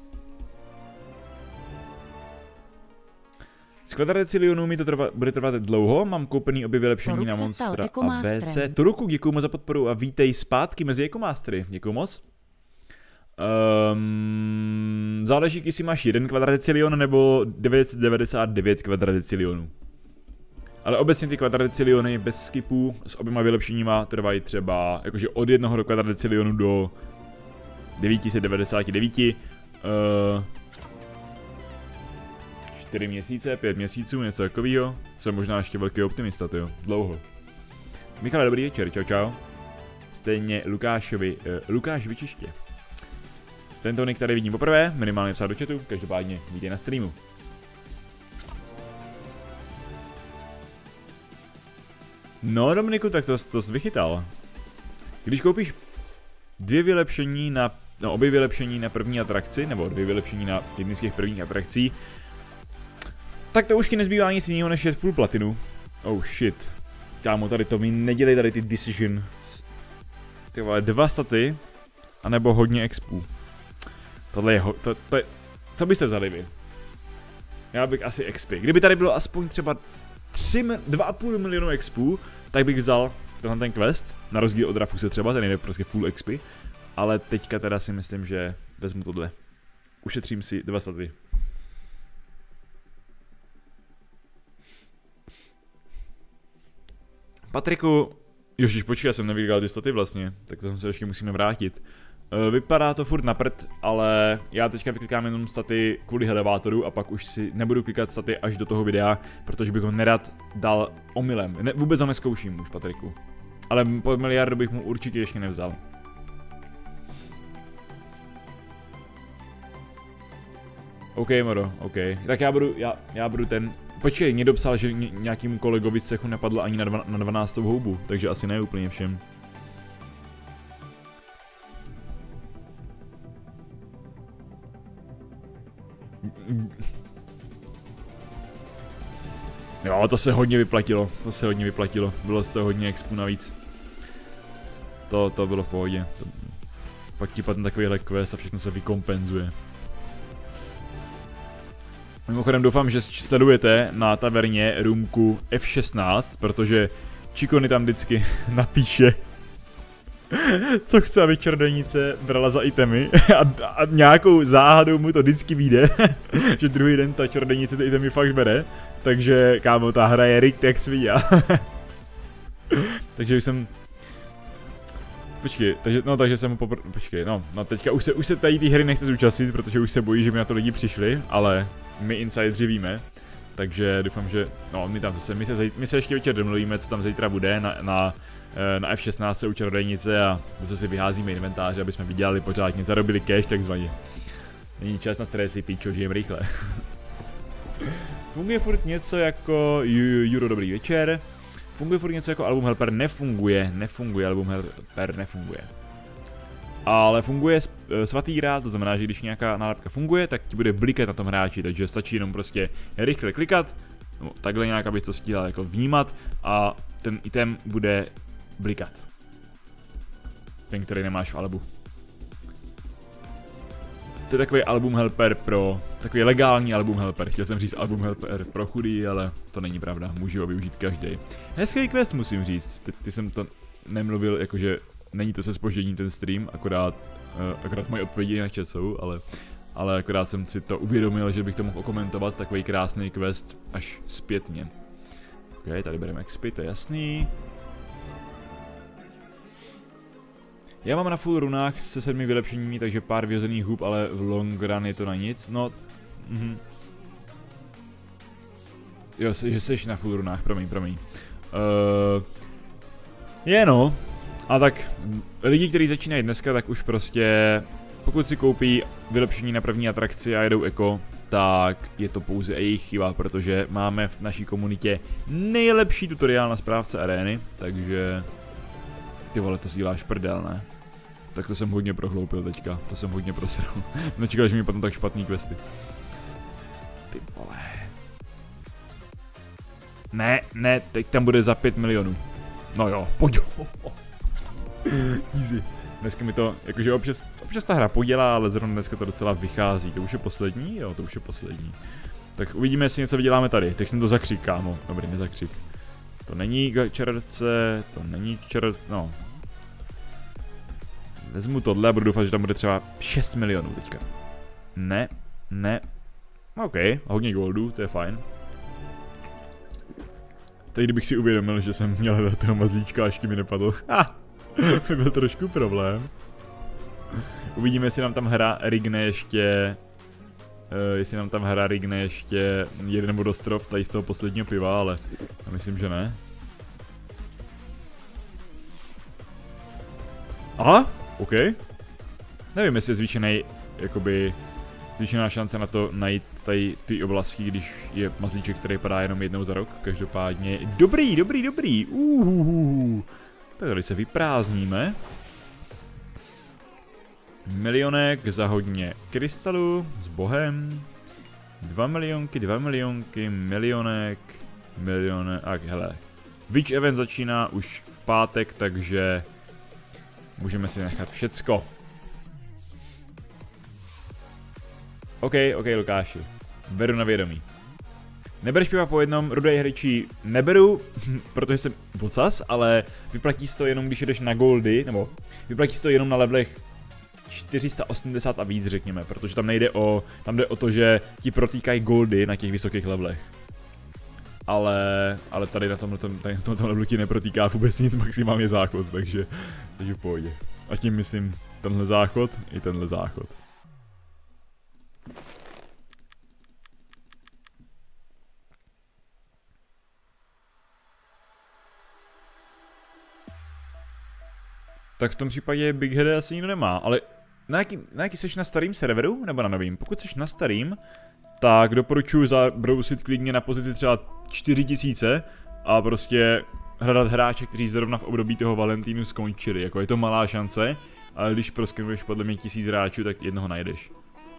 Z kvadradecilionů mi to trva, bude trvat dlouho, mám koupený obě vylepšení na Monstra a V C. Turuku, děkuju moc za podporu a vítej zpátky mezi Ekomastery, děkuju moc. Um, záleží, jestli máš jeden kvadradecilion nebo devět set devadesát devět kvadradecilionů. Ale obecně ty kvadradeciliony bez skipů s oběma vylepšeníma trvají třeba jakože od jednoho do kvadradecilionu do devět set devadesát devět. Uh, čtyři měsíce, pět měsíců, něco takového. Jsem možná ještě velký optimista, jo. Dlouho. Michale, dobrý večer, čau čau. Stejně Lukášovi, uh, Lukáš Vyčiště. Tento nick tady vidím poprvé, minimálně psát do chatu, každopádně vítej na streamu. No Dominiku, tak to, to jsi vychytal. Když koupíš dvě vylepšení na, no obě vylepšení na první atrakci, nebo dvě vylepšení na jedny z těch prvních atrakcí, tak to už ti nezbývá nic jiného než je full platinu. Oh shit. Kámo, tady to mi nedělej tady ty decision. Ty vole, dva staty, anebo hodně expů. Tohle je, ho, to, to je, co byste vzali vy? Já bych asi expy. Kdyby tady bylo aspoň třeba dva a půl milionu expů, tak bych vzal tenhle ten quest, na rozdíl od Rafuse třeba, ten je prostě full expy. Ale teďka teda si myslím, že vezmu tohle. Ušetřím si dva staty. Patriku, jožiš, počkej, já jsem neviděl ty staty vlastně, tak to se ještě musíme vrátit. Vypadá to furt na prd, ale já teďka vyklikám jenom staty kvůli elevatoru a pak už si nebudu klikat staty až do toho videa, protože bych ho nerad dal omylem. Ne, vůbec ho neskouším už, Patriku. Ale po miliardu bych mu určitě ještě nevzal. OK, Moro, OK. Tak já budu, já, já budu ten... Počkej, někdo psal, že nějakému kolegovi z cechu nepadlo ani na, dva, na dvanáctou houbu, takže asi ne úplně všem. Jo, to se hodně vyplatilo, to se hodně vyplatilo, bylo z toho hodně expů navíc. To, to bylo v pohodě. To, pak ti padne takovýhle quest a všechno se vykompenzuje. Mimochodem doufám, že sledujete na taverně roomku F šestnáct, protože Čikony tam vždycky napíše, co chce, aby čarodějnice brala za itemy a, a nějakou záhadou mu to vždycky vyjde, že druhý den ta čarodějnice ty itemy fakt bere, takže kámo, ta hra je rigged jak sviňa. Takže jsem... Počkej, takže, no takže jsem mu popr... Počkej, no, no teďka už se, už se tady té hry nechce zúčastnit, protože už se bojí, že by na to lidi přišli, ale my insideri víme, takže doufám, že, no my tam zase, my se, my se ještě večer domluvíme, co tam zítra bude na, na, na F šestnáct u čarodějnice a zase si vyházíme inventáře, aby jsme vydělali pořádně, zarobili cash takzvaně. Není čas na stresy, píčo, žijem rychle. Funguje furt něco jako Juro, dobrý večer. Funguje furt něco jako album helper, nefunguje, nefunguje, album helper nefunguje. Ale funguje svatý rád, to znamená, že když nějaká nálepka funguje, tak ti bude blikat na tom hráči, takže stačí jenom prostě rychle klikat, no, takhle nějak, abys to stíhal jako vnímat a ten item bude blikat. Ten, který nemáš v albu. To je takový album helper pro, takový legální album helper, chtěl jsem říct album helper pro chudý, ale to není pravda, může ho využít každý. Hezký quest musím říct, ty, ty jsem to nemluvil, jakože není to se zpožděním ten stream, akorát, uh, akorát moje odpovědi na chat jsou, ale, ale akorát jsem si to uvědomil, že bych to mohl okomentovat, takový krásný quest až zpětně. Ok, tady bereme expy, to je jasný. Já mám na full runách se sedmi vylepšeními, takže pár vyhozených hub, ale v long run je to na nic, no... Mhm. Jo, že jsi na full runách, promiň, promiň. Uh, je no, a tak lidi, kteří začínají dneska, tak už prostě, pokud si koupí vylepšení na první atrakci a jedou eko, tak je to pouze jejich chyba, protože máme v naší komunitě nejlepší tutoriál na správce arény, takže... Ty vole, to si děláš prdel, ne? Tak to jsem hodně prohloupil teďka, to jsem hodně prosral. Nečekal, že mi potom tak špatný questy. Ty vole. Ne, ne, teď tam bude za pět milionů. No jo, pojď. Easy. Dneska mi to, jakože občas, občas ta hra podělá, ale zrovna dneska to docela vychází. To už je poslední? Jo, to už je poslední. Tak uvidíme, jestli něco vyděláme tady. Teď jsem to zakřik, kámo. Dobrý, nezakřik. To není čarodce, to není čarodce, no. Vezmu tohle a budu doufat, že tam bude třeba šest milionů teďka. Ne, ne. OK, hodně goldů, to je fajn. Teď kdybych si uvědomil, že jsem měl hledat toho mazlíčka, až mi nepadl. Ha! To byl trošku problém. Uvidíme, jestli nám tam hra rigne ještě... Uh, jestli nám tam hra rigne ještě jeden vodostrov tady z toho posledního piva, ale já myslím, že ne. Aha, OK. Nevím, jestli je zvýšený, jakoby, zvýšená šance na to najít tady ty oblasti, když je mazlíček, který padá jenom jednou za rok. Každopádně, dobrý, dobrý, dobrý. Uhuhu. Tak tady se vyprázdníme. Milionek za hodně krystalu, s bohem. Dva milionky, dva milionky, milionek, milionek, a hele. Witch event začíná už v pátek, takže Můžeme si nechat všecko. OK, OK, Lukáši. Beru na vědomí. Nebereš piva po jednom, Rudej hryčí neberu, protože jsem vocas, ale vyplatí se to jenom, když jdeš na goldy, nebo vyplatí se to jenom na levelech čtyři sta osmdesát a víc, řekněme, protože tam nejde o, tam jde o to, že ti protýkají goldy na těch vysokých levelech. Ale, ale tady na tomhle, tady na tomhle levelu ti neprotýká vůbec nic, maximálně záchod, takže, takže v pohodě. A tím myslím tenhle záchod i tenhle záchod. Tak v tom případě Big Head asi nikdo nemá, ale na jaký, na jaký jsi na starým serveru nebo na novým? Pokud jsi na starým, tak doporučuji zabrousit klidně na pozici třeba čtyři tisíce a prostě hledat hráče, kteří zrovna v období toho Valentínu skončili, jako je to malá šance, ale když proskenuješ podle mě tisíc hráčů, tak jednoho najdeš.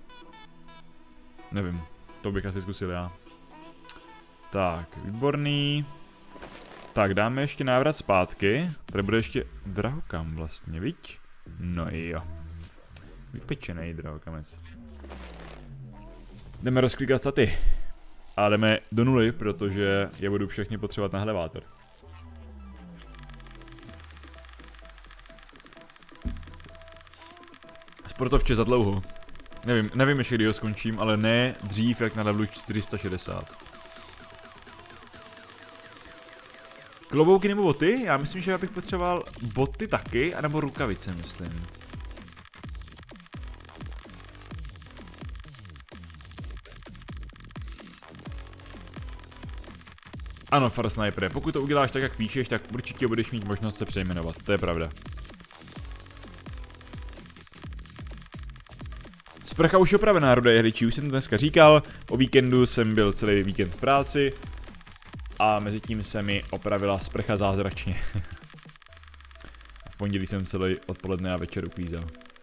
Nevím, to bych asi zkusil já. Tak, výborný. Tak, dáme ještě návrat zpátky. Tady bude ještě drahokam vlastně, viď? No jo. Vypečenej drahokamec. Jdeme rozklikat staty. A jdeme do nuly, protože je budu všechny potřebovat na elevátor. Sportovče za dlouho. Nevím, nevím ještě kdy ho skončím, ale ne dřív jak na levelu čtyři sta šedesát. Klobouky nebo boty? Já myslím, že já bych potřeboval boty taky, anebo rukavice, myslím. Ano, Far Sniper, pokud to uděláš tak, jak píšeš, tak určitě budeš mít možnost se přejmenovat, to je pravda. Sprcha už opravená, Rudej hryčí, už jsem to dneska říkal, o víkendu jsem byl celý víkend v práci. A mezi tím se mi opravila sprcha zázračně. V pondělí jsem celý odpoledne a večer uklízel.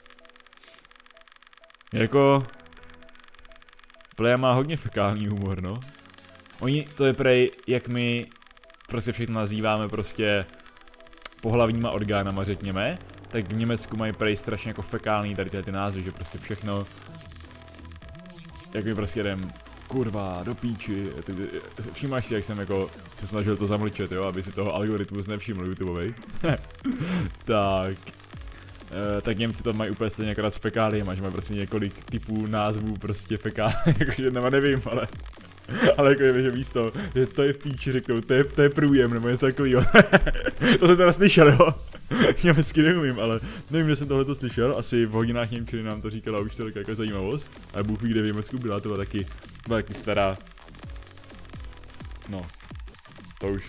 Jako... Playa má hodně fekální humor, no. Oni, to je prej, jak my prostě všechno nazýváme prostě pohlavníma orgánama, řekněme, tak v Německu mají prej strašně jako fekální tady ty názvy, že prostě všechno... Jak my prostě jdem... Kurva, do píči, všímáš si, jak jsem jako se snažil to zamlčet, jo, aby si toho algoritmus nevšiml YouTubeovej. Tak, e, tak Němci to mají úplně stejně akorát s fekáliema, že mají prostě několik typů názvů prostě fekálí, jakože nema nevím, ale, ale jako je, že místo, že to je v píči, řeknou, to je, to je průjem, nebo něco takovýho. To jsem teda slyšel, jo. Německy neumím, ale nevím, že jsem tohleto slyšel, asi v hodinách němčiny nám to říkala už tolik jako zajímavost, ale Bůh ví, kde v Německu byla, to byla taky, byla taky stará, no, to už,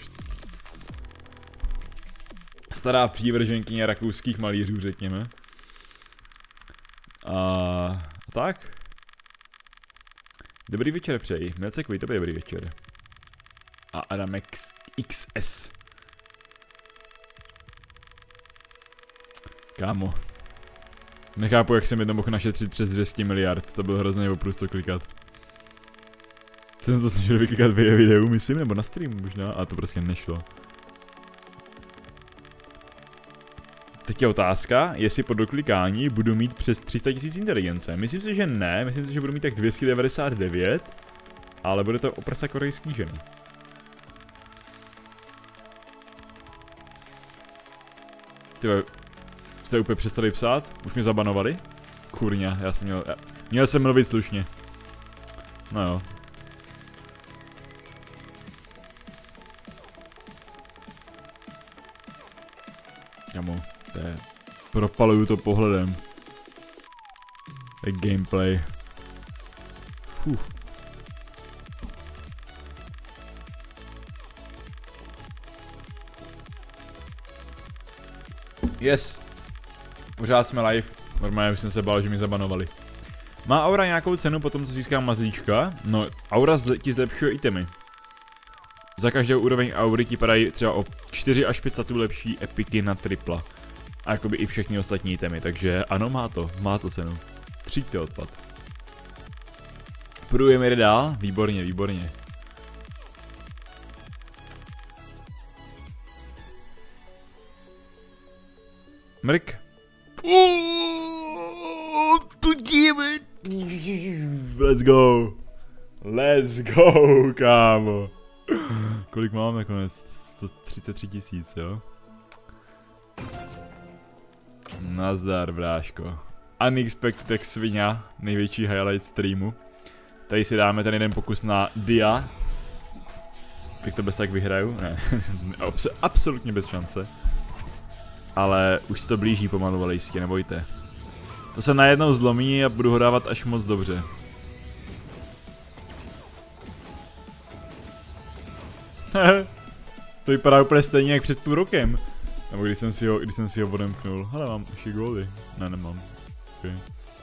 stará přívrženkyně rakouských malířů, řekněme, a tak, dobrý večer přeji, Milcekovi, to bude dobrý večer, a Adam X S. Kámo. Nechápu, jak jsem jednou mohl našetřit přes dvě stě miliard, to bylo hrozně oprus to klikat. Jsem to snažil vyklikat v videu, myslím, nebo na streamu možná, a to prostě nešlo. Teď je otázka, jestli po doklikání budu mít přes tři sta tisíc inteligence. Myslím si, že ne, myslím si, že budu mít tak dvě stě devadesát devět, ale bude to oprsa korejský ženy. Tyhle, jste úplně přestali psát? Už mě zabanovali? Kurňa, já jsem měl... Já, měl jsem mluvit slušně. No jo. Kamo, to je... Propaluju to pohledem. To je gameplay. Fuh. Yes. Pořád jsme live. Normálně už jsem se bál, že mi zabanovali. Má aura nějakou cenu po tom, co získám mazlíčka? No, aura ti zlepšuje itemy. Za každou úroveň aury ti padají třeba o čtyři až pět statů lepší epiky na tripla. A jakoby i všechny ostatní itemy, takže ano, má to, má to cenu. Přijďte odpad. Půjdeme jde dál? Výborně, výborně. Mrk. Let's go. Let's go, kámo. Kolik mám nakonec? sto třicet tři tisíc, jo? Nazdar, bráško. Unexpected jak svině, největší highlight streamu. Tady si dáme ten jeden pokus na Dia. Tak to bez tak vyhraju? Ne, Abs absolutně bez šance. Ale už se to blíží pomalu, valejský, nebojte. To se najednou zlomí a budu ho dávat až moc dobře. To vypadá úplně stejně jak před půl rokem. Nebo když jsem si ho, když jsem si ho odemknul. Hele, mám ještě góly. Ne, nemám. Okay.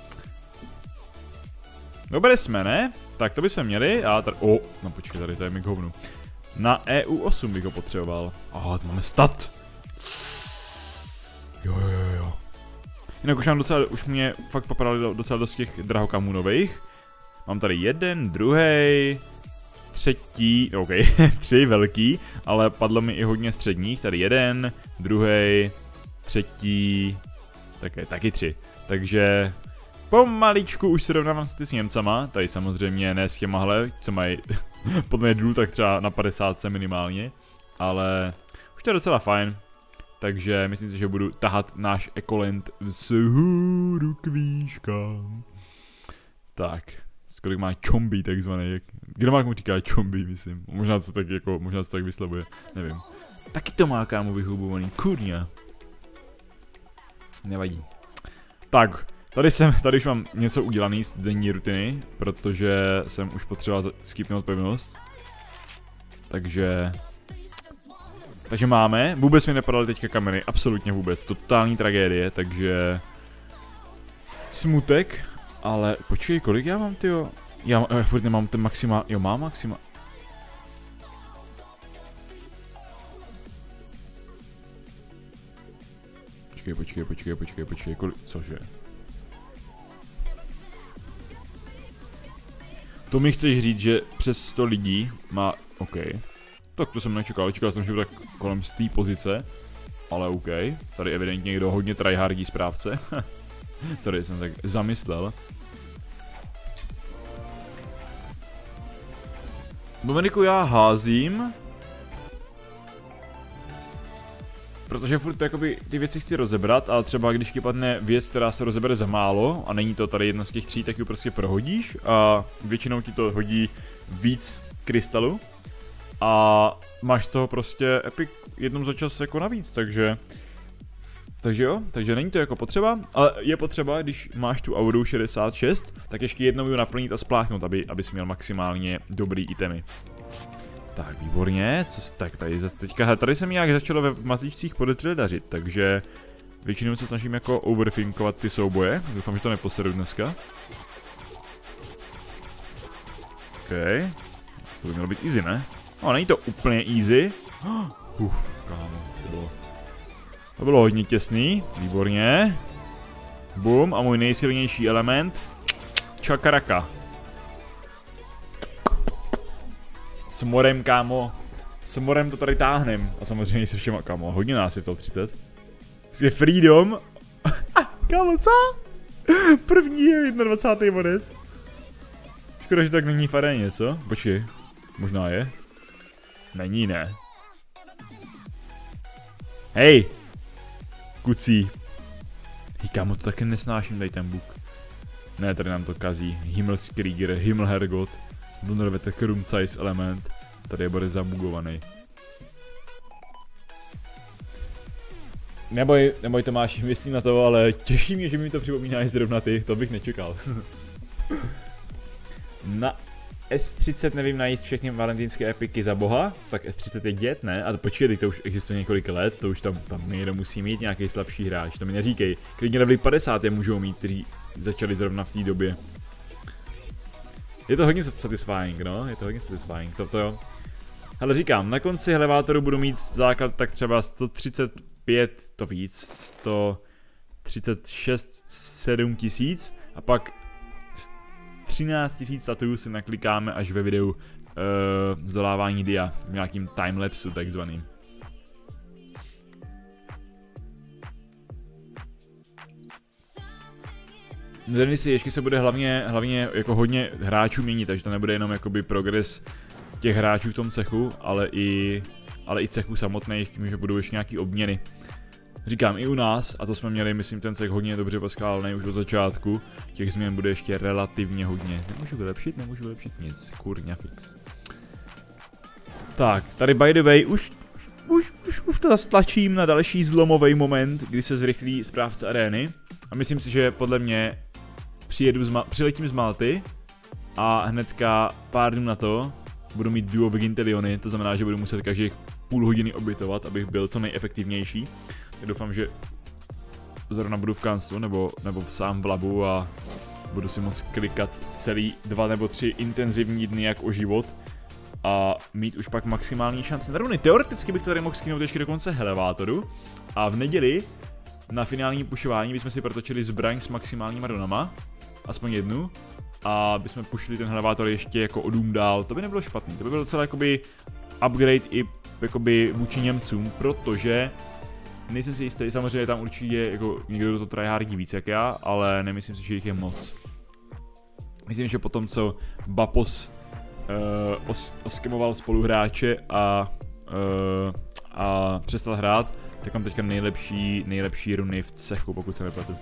Dobré jsme, ne? Tak to bychom měli. A tady, oh, no počkej, tady to je mi k hovnu. Na E U osm bych ho potřeboval. Aha, to máme stat. Jo, jo, jo, jo. Jinak už mám docela, už mě fakt popadali docela dost těch drahokamů nových. Mám tady jeden, druhý, třetí, ok, tři velký, ale padlo mi i hodně středních. Tady jeden, druhý, třetí, také, taky tři. Takže pomaličku už se rovnávám s ty s Němcama. Tady samozřejmě ne s těmahle, co mají podle mě tak třeba na padesát minimálně. Ale už to je docela fajn. Takže myslím si, že budu tahat náš Ecolent vzhůru k výškám. Tak, kolik má čombi takzvaný, jak... Kdo má mu říká čombi, myslím. Možná se tak jako, možná se tak vyslovuje, nevím. Taky to má kámo vyhubovaný, kurňa. Nevadí. Tak, tady jsem, tady už mám něco udělaný z denní rutiny, protože jsem už potřeboval skipnout pevnost. Takže... Takže máme, vůbec mi nepadaly teďka kamery, absolutně vůbec, totální tragédie, takže... Smutek, ale počkej, kolik já mám, tyjo? Já, já furt nemám ten maximál, jo mám maximál. Počkej, počkej, počkej, počkej, počkej, kolik, cože? To mi chceš říct, že přes sto lidí má, OK. Tak to jsem nečekal, čekal jsem, že tak kolem z té pozice. Ale OK, tady evidentně někdo hodně tryhardí správce. Sorry, jsem tak zamyslel. Dominiku, já házím. Protože furt jakoby ty věci chci rozebrat, ale třeba když ti padne věc, která se rozebere za málo a není to tady jedna z těch tří, tak ji prostě prohodíš a většinou ti to hodí víc krystalu. A máš z toho prostě epic jednou za čas jako navíc, takže... Takže jo, takže není to jako potřeba, ale je potřeba, když máš tu auru šedesát šest, tak ještě jednou ji naplnit a spláchnout, aby, abys měl maximálně dobrý itemy. Tak, výborně, co tak tady zase teďka, tady se mi nějak začalo ve mazlíčcích podezřele dařit, takže většinou se snažím jako overthinkovat ty souboje, doufám, že to neposedu dneska. OK, to by mělo být easy, ne? No, není to úplně easy. Uf, kámo, to bylo... To bylo hodně těsný, výborně. Boom, a můj nejsilnější element. Čakaraka. S morem, kámo. S morem to tady táhnem. A samozřejmě se všema, kámo, hodně nás je v top třicet. Je Freedom. Kámo, co? První je dvacátý bodec. Škoda, že tak není v aréně, co? Počkej, možná je. Není, ne. Hej! Kucí. Hej, kámo, to taky nesnáším, tady ten buk. Ne, tady nám to kazí. Himmelskrieger, Himmelhergot, Donnerwetter Krumzais element. Tady je bude zabugovaný. Neboj, neboj Tomáš, myslím na to, ale těší mě, že mi to připomínáš zrovna ty, to bych nečekal. Na S třicet nevím najít všechny valentínské epiky za boha, tak S třicet je dět, ne? A počkej, to už existuje několik let, to už tam, tam někdo musí mít nějaký slabší hráč, to mi neříkej. Klidně levely padesát je můžou mít, kteří začali zrovna v té době. Je to hodně satisfying, no, je to hodně satisfying, to, to jo. Ale říkám, na konci elevátoru budu mít základ tak třeba sto třicet pět, to víc, sto třicet šest, sedm tisíc a pak třináct tisíc statů si naklikáme až ve videu uh, zdolávání dia v nějakým timelapsu takzvaným. Denisy ještě se bude hlavně, hlavně jako hodně hráčů měnit, takže to nebude jenom jakoby progres těch hráčů v tom cechu, ale i, ale i cechů samotných, tím, že budou ještě nějaký obměny. Říkám i u nás, a to jsme měli, myslím, ten cech hodně dobře poskládaný už od začátku, těch změn bude ještě relativně hodně. Nemůžu vylepšit, nemůžu vylepšit nic, kurňa fix. Tak, tady by the way, už, už, už, už to tlačím na další zlomový moment, kdy se zrychlí správce arény. A myslím si, že podle mě přijedu z Ma přiletím z Malty a hnedka pár dnů na to budu mít duo Viginteliony, to znamená, že budu muset každých půl hodiny obětovat, abych byl co nejefektivnější. Já doufám, že zrovna budu v kanclu nebo, nebo sám v labu a budu si moct klikat celý dva nebo tři intenzivní dny jak o život a mít už pak maximální šanci na runy. Teoreticky bych to tady mohl skinout ještě do konce Elevátoru a v neděli na finální pušování bychom si protočili zbraň s maximálníma runama, aspoň jednu, a bychom pušili ten Elevátor ještě jako o dům dál. To by nebylo špatný, to by byl docela jakoby upgrade i jakoby vůči Němcům, protože nejsem si jistý, samozřejmě tam určitě jako někdo to tryhardí víc jak já, ale nemyslím si, že jich je moc. Myslím, že potom co Bapos uh, os oskemoval spoluhráče a, uh, a přestal hrát, tak mám teďka nejlepší, nejlepší runy v cechu, pokud se nepletu.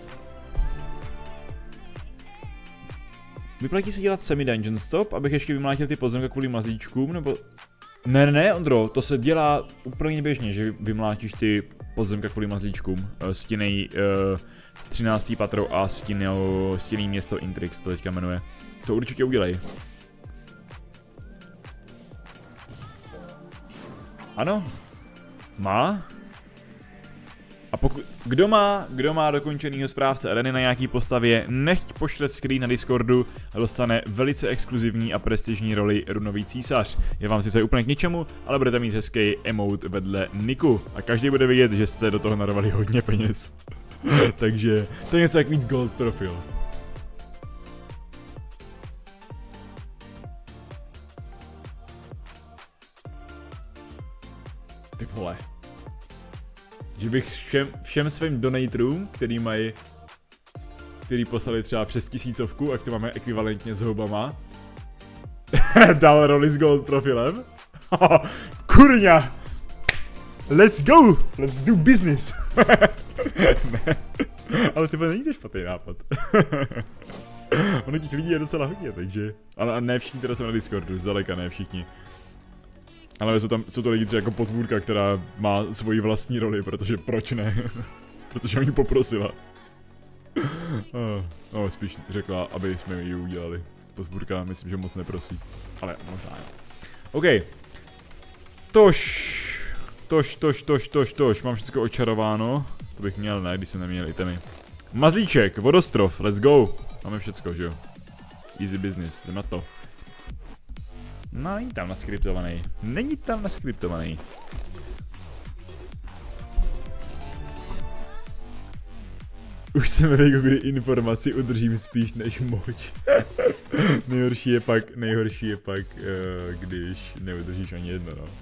Vyplatí se dělat semi-dungeon stop, abych ještě vymlátil ty pozemka kvůli mazlíčkům, nebo... Ne, ne, ne, Ondro, to se dělá úplně běžně, že vymlátíš ty podzemka kvůli mazlíčkům. Stinnej uh, třináctý patro a stinný město Intrix, to teďka jmenuje. To určitě udělej. Ano, má. A pokud, kdo má, kdo má dokončenýho správce areny na nějaký postavě, nechť pošle screen na Discordu a dostane velice exkluzivní a prestižní roli runový císař. Je vám sice úplně k ničemu, ale budete mít hezký emote vedle niku a každý bude vidět, že jste do toho narovali hodně peněz. Takže to je něco jak mít gold profil. Ty vole. Že bych všem, všem svým donatorům, který mají, který poslali třeba přes tisícovku, a to máme ekvivalentně s hubama, dal roli s gold profilem. Kurňa! Let's go! Let's do business! Ne. Ale tyhle není to špatný nápad. Ono těch lidí je docela hodně, takže... Ale ne všichni teda jsou na Discordu, zdaleka ne všichni. Ale jsou, tam, jsou to lidi třeba jako potvůrka, která má svoji vlastní roli, protože proč ne? Protože mě poprosila. Oh, no, spíš řekla, aby jsme ji udělali. Potvůrka myslím, že moc neprosí. Ale možná jo. OK. Tož. Tož, tož, tož, tož, tož. Mám všechno očarováno. To bych měl, ne, když jsem neměl itemy. Mazlíček, vodostrov, let's go. Máme všecko, že jo. Easy business, jdeme na to. No, není tam naskriptovaný. Není tam naskriptovaný. Už jsem věděl, kdy informaci udržím spíš než moč. Nejhorší je pak, nejhorší je pak, uh, když neudržíš ani jedno, no.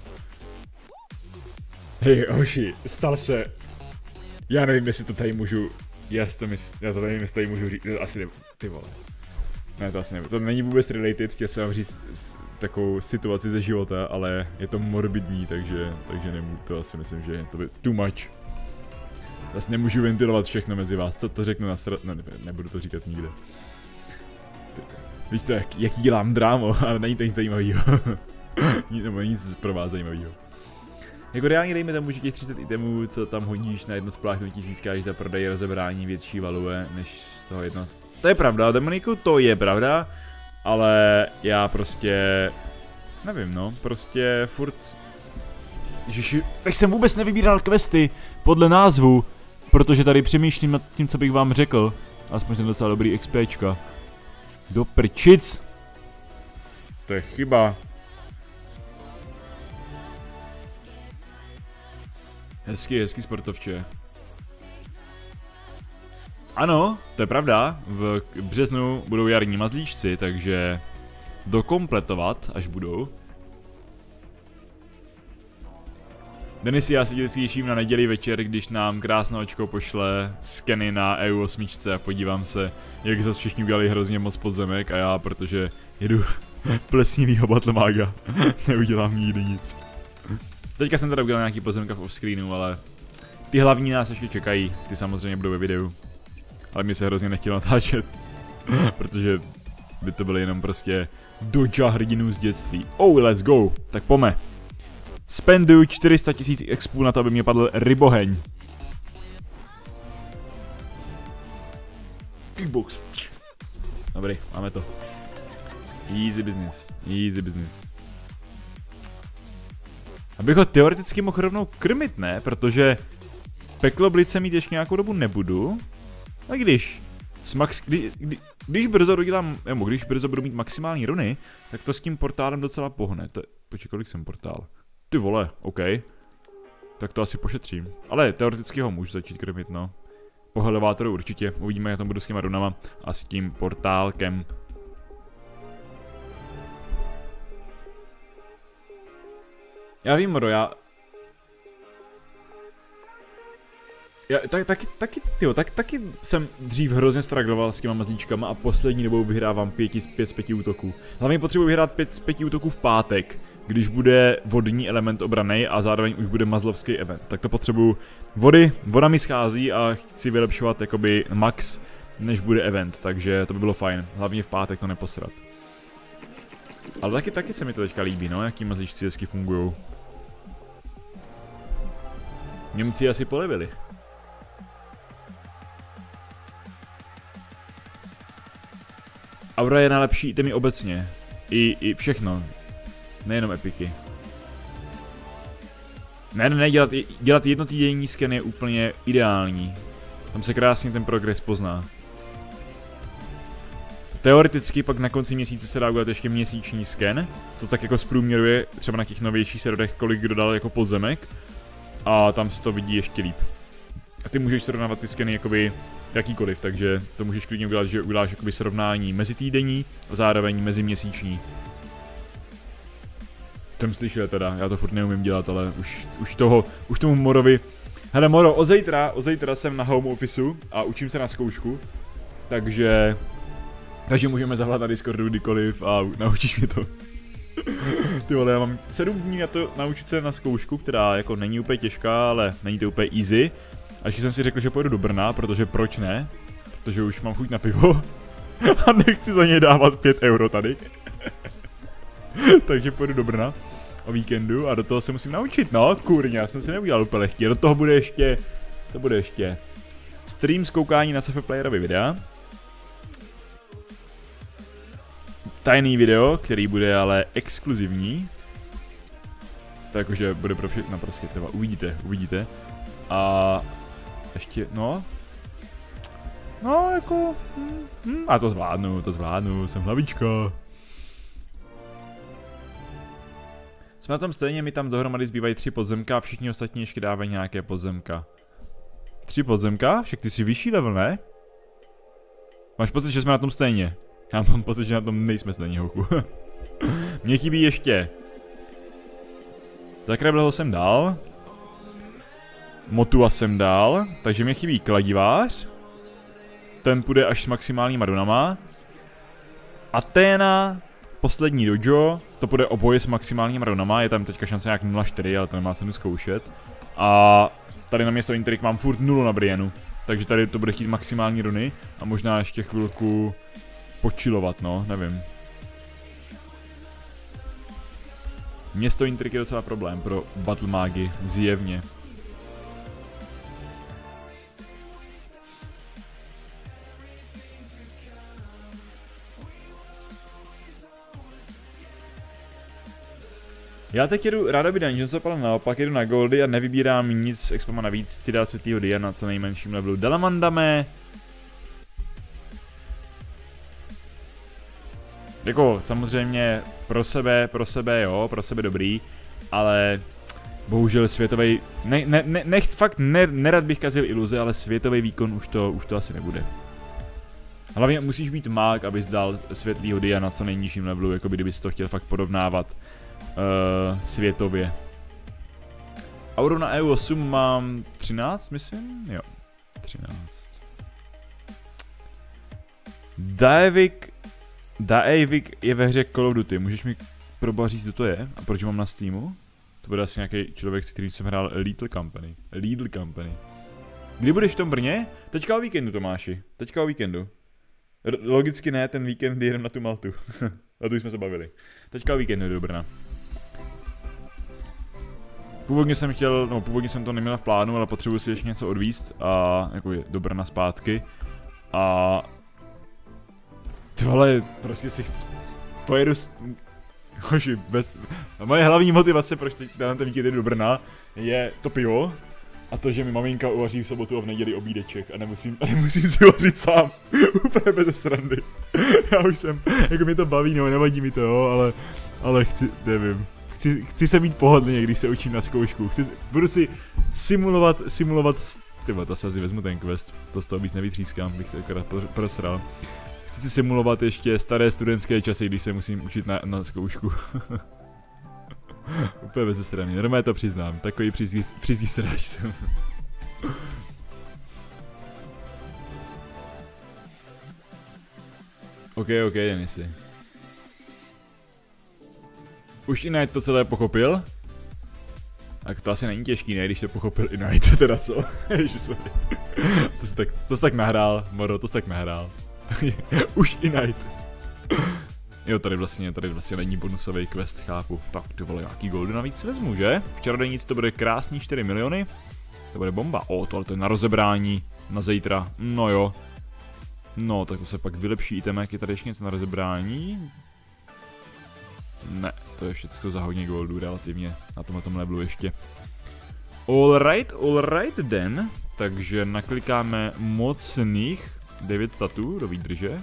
Hej, hoši, stal se. Já nevím, jestli to tady můžu, já to, mysl, já to nevím, jestli tady můžu říct, asi ne, ty vole. Ne, to asi ne, to není vůbec related, chtěl jsem vám říct takovou situaci ze života, ale je to morbidní, takže, takže nemůžu, to asi myslím, že to by too much. Zase nemůžu ventilovat všechno mezi vás, co to řeknu na sr... Ne, ne, nebudu to říkat nikde. Víš co, jak, jaký dělám drámo, ale není to nic zajímavého. Nebo nic pro vás zajímavého. Jako reálně dejme tam už těch třicet itemů, co tam hodíš na jedno spláchnutí, získáš za prodej rozebrání větší value, než z toho jedno. To je pravda, Demoniku, to je pravda, ale já prostě, nevím no, prostě furt, ježiši, tak jsem vůbec nevybíral questy podle názvu, protože tady přemýšlím nad tím, co bych vám řekl, aspoň jsem dostal dobrý XPčka. Do prčic. To je chyba. Hezky, hezky sportovče. Ano, to je pravda, v březnu budou jarní mazlíčci, takže dokompletovat, až budou. Denisy, já se vždycky těším na neděli večer, když nám krásné očko pošle skeny na E U osm a podívám se, jak zase všichni udělali hrozně moc podzemek a já, protože jedu plesnivýho battlemága, neudělám nikdy nic. Teďka jsem teda udělal nějaký podzemka v offscreenu, ale ty hlavní nás ještě čekají, ty samozřejmě budou ve videu. Ale mě se hrozně nechtělo natáčet, protože by to byly jenom prostě doja hrdinů z dětství. Oh, let's go, tak pome. Spenduju čtyři sta tisíc expů na to, aby mě padl ryboheň. Kickbox. Dobrý, máme to. Easy business, easy business. Abych ho teoreticky mohl rovnou krmit, ne? Protože peklo blice mít ještě nějakou dobu nebudu. A když s max, kdy, kdy, když brzo dodělám, nebo když brzo budu mít maximální runy, tak to s tím portálem docela pohne. To, počkej, kolik jsem portál? Ty vole, OK. Tak to asi pošetřím. Ale teoreticky ho můžu začít krmit, no. Po elevátoru určitě. Uvidíme, jak tam budu s těma runama a s tím portálkem. Já vím, Moro, já... Já, tak, taky, taky, tyjo, tak, taky jsem dřív hrozně stragloval s těma mazlíčkama a poslední dobou vyhrávám pět z pěti útoků. Hlavně potřebuji vyhrát pět z pěti útoků v pátek, když bude vodní element obranej a zároveň už bude mazlovský event. Tak to potřebuju vody, voda mi schází a chci vylepšovat jakoby max, než bude event, takže to by bylo fajn. Hlavně v pátek to neposrat. Ale taky, taky se mi to teďka líbí, no, jaký mazlíčci hezky fungujou. Němci asi polevili. Aura je nejlepší itemy obecně. I, i všechno. Nejenom epiky. Ne, ne, ne, dělat, dělat jednotýdenní sken je úplně ideální. Tam se krásně ten progres pozná. Teoreticky pak na konci měsíce se dá udělat ještě měsíční sken. To tak jako zprůměruje třeba na těch novějších serverech, kolik kdo dal jako podzemek. A tam se to vidí ještě líp. A ty můžeš srovnávat ty skeny jakoby jakýkoliv, takže to můžeš klidně udělat, že uděláš jakoby srovnání mezitýdenní a zároveň meziměsíční. Jsem slyšel teda, já to furt neumím dělat, ale už, už toho, už tomu Morovi. Hele Moro, od zítra, od zítra jsem na home officeu a učím se na zkoušku, takže, takže můžeme zavolat na Discordu kdykoliv a naučíš mě to. Ty vole, já mám sedm dní na to naučit se na zkoušku, která jako není úplně těžká, ale není to úplně easy. A ještě jsem si řekl, že pojedu do Brna, protože proč ne? Protože už mám chuť na pivo a nechci za něj dávat pět euro tady. Takže pojedu do Brna o víkendu a do toho se musím naučit. No kurně, já jsem si neudělal úplně lehký. Do toho bude ještě, co bude ještě? Stream z koukání na Safe Playerovi videa. Tajný video, který bude ale exkluzivní. Takže bude pro všechno prostě třeba uvidíte, uvidíte. A ještě, no. No, jako, hm, hm, a to zvládnu, to zvládnu, jsem hlavička. Jsme na tom stejně, mi tam dohromady zbývají tři podzemka a všichni ostatní ještě dávají nějaké podzemka. Tři podzemka? Však ty jsi vyšší level, ne? Máš pocit, že jsme na tom stejně? Já mám pocit, že na tom nejsme stejně, hochu. Mně chybí ještě. Zakrebleho jsem dal. Motua jsem dal, takže mě chybí kladivář. Ten půjde až s maximálníma runama. Athena, poslední dojo, to půjde oboje s maximálníma runama, je tam teďka šance nějak nula čtyři, ale to nemá cenu zkoušet. A tady na město Interik mám furt nulu na Brienu, takže tady to bude chtít maximální runy a možná ještě chvilku počilovat, no, nevím. Město Interik je docela problém pro battle mágy, zjevně. Já teď jedu rádoby Dungeons, ale naopak jedu na Goldy a nevybírám nic z expama navíc, chci dát světlýho dia na co nejmenším levelu. Dalamandame. Jako samozřejmě pro sebe, pro sebe jo, pro sebe dobrý, ale bohužel světový, ne, ne, ne, nech, fakt ne, nerad bych kazil iluze, ale světový výkon už to, už to asi nebude. Hlavně musíš být mák, abys dal světlýho dia na co nejnižším levelu, jako kdybys to chtěl fakt porovnávat uh, světově. Auru na E U osm mám třináct, myslím? Jo, třináct. Daevik, Daevik je ve hře Call of Duty, můžeš mi proboha říct, kdo to je? A proč mám na Steamu? To bude asi nějaký člověk, s kterým jsem hrál Lidl Company. Lidl Company. Kdy budeš v tom Brně? Teďka o víkendu, Tomáši. Teďka o víkendu. R logicky ne, ten víkend jdem na tu Maltu. A tu jsme se bavili. Teďka o víkendu do Brna. Původně jsem chtěl, no původně jsem to neměl v plánu, ale potřebuji si ještě něco odvízt a jako je do Brna zpátky. A... Ty vole, prostě si chci... Pojedu s... Hoši, bez... Moje hlavní motivace, proč teď ten víkend jdu do Brna, je to pivo. A to, že mi maminka uvaří v sobotu a v neděli obídeček a nemusím, a nemusím si uvařit sám. Úplně bez srandy. Já už jsem, jako mi to baví, no nevadí mi to, jo, ale, ale chci, nevím. Chci, chci se mít pohodlně, když se učím na zkoušku. Chci, budu si simulovat, simulovat, tyba, to se asi vezmu ten quest, to z toho víc nevytřískám, bych to akorát prosral. Chci si simulovat ještě staré studentské časy, když se musím učit na, na zkoušku. Úplně bez strany, normálně to přiznám, takový přízdí sráč jsem. OK, OK, Denisy. Už Ignite to celé pochopil? Tak to asi není těžký, ne, když to pochopil Ignite, teda co? Ježiš, sorry. To jsi tak, to jsi tak nahrál, Moro, to jsi tak nahrál. Už Ignite. Jo, tady vlastně, tady vlastně není bonusový quest, chápu. Tak ty vole, jaký goldy navíc si vezmu, že? V čarodějnici to bude krásný čtyři miliony. To bude bomba. O, tohle to je na rozebrání, na zítra. No jo. No, tak to se pak vylepší itemek, je tady ještě něco na rozebrání? Ne, to je všechno za hodně goldů relativně, na tomhle tom levelu ještě. Alright, alright then. Takže naklikáme mocných devět statů do výdrže.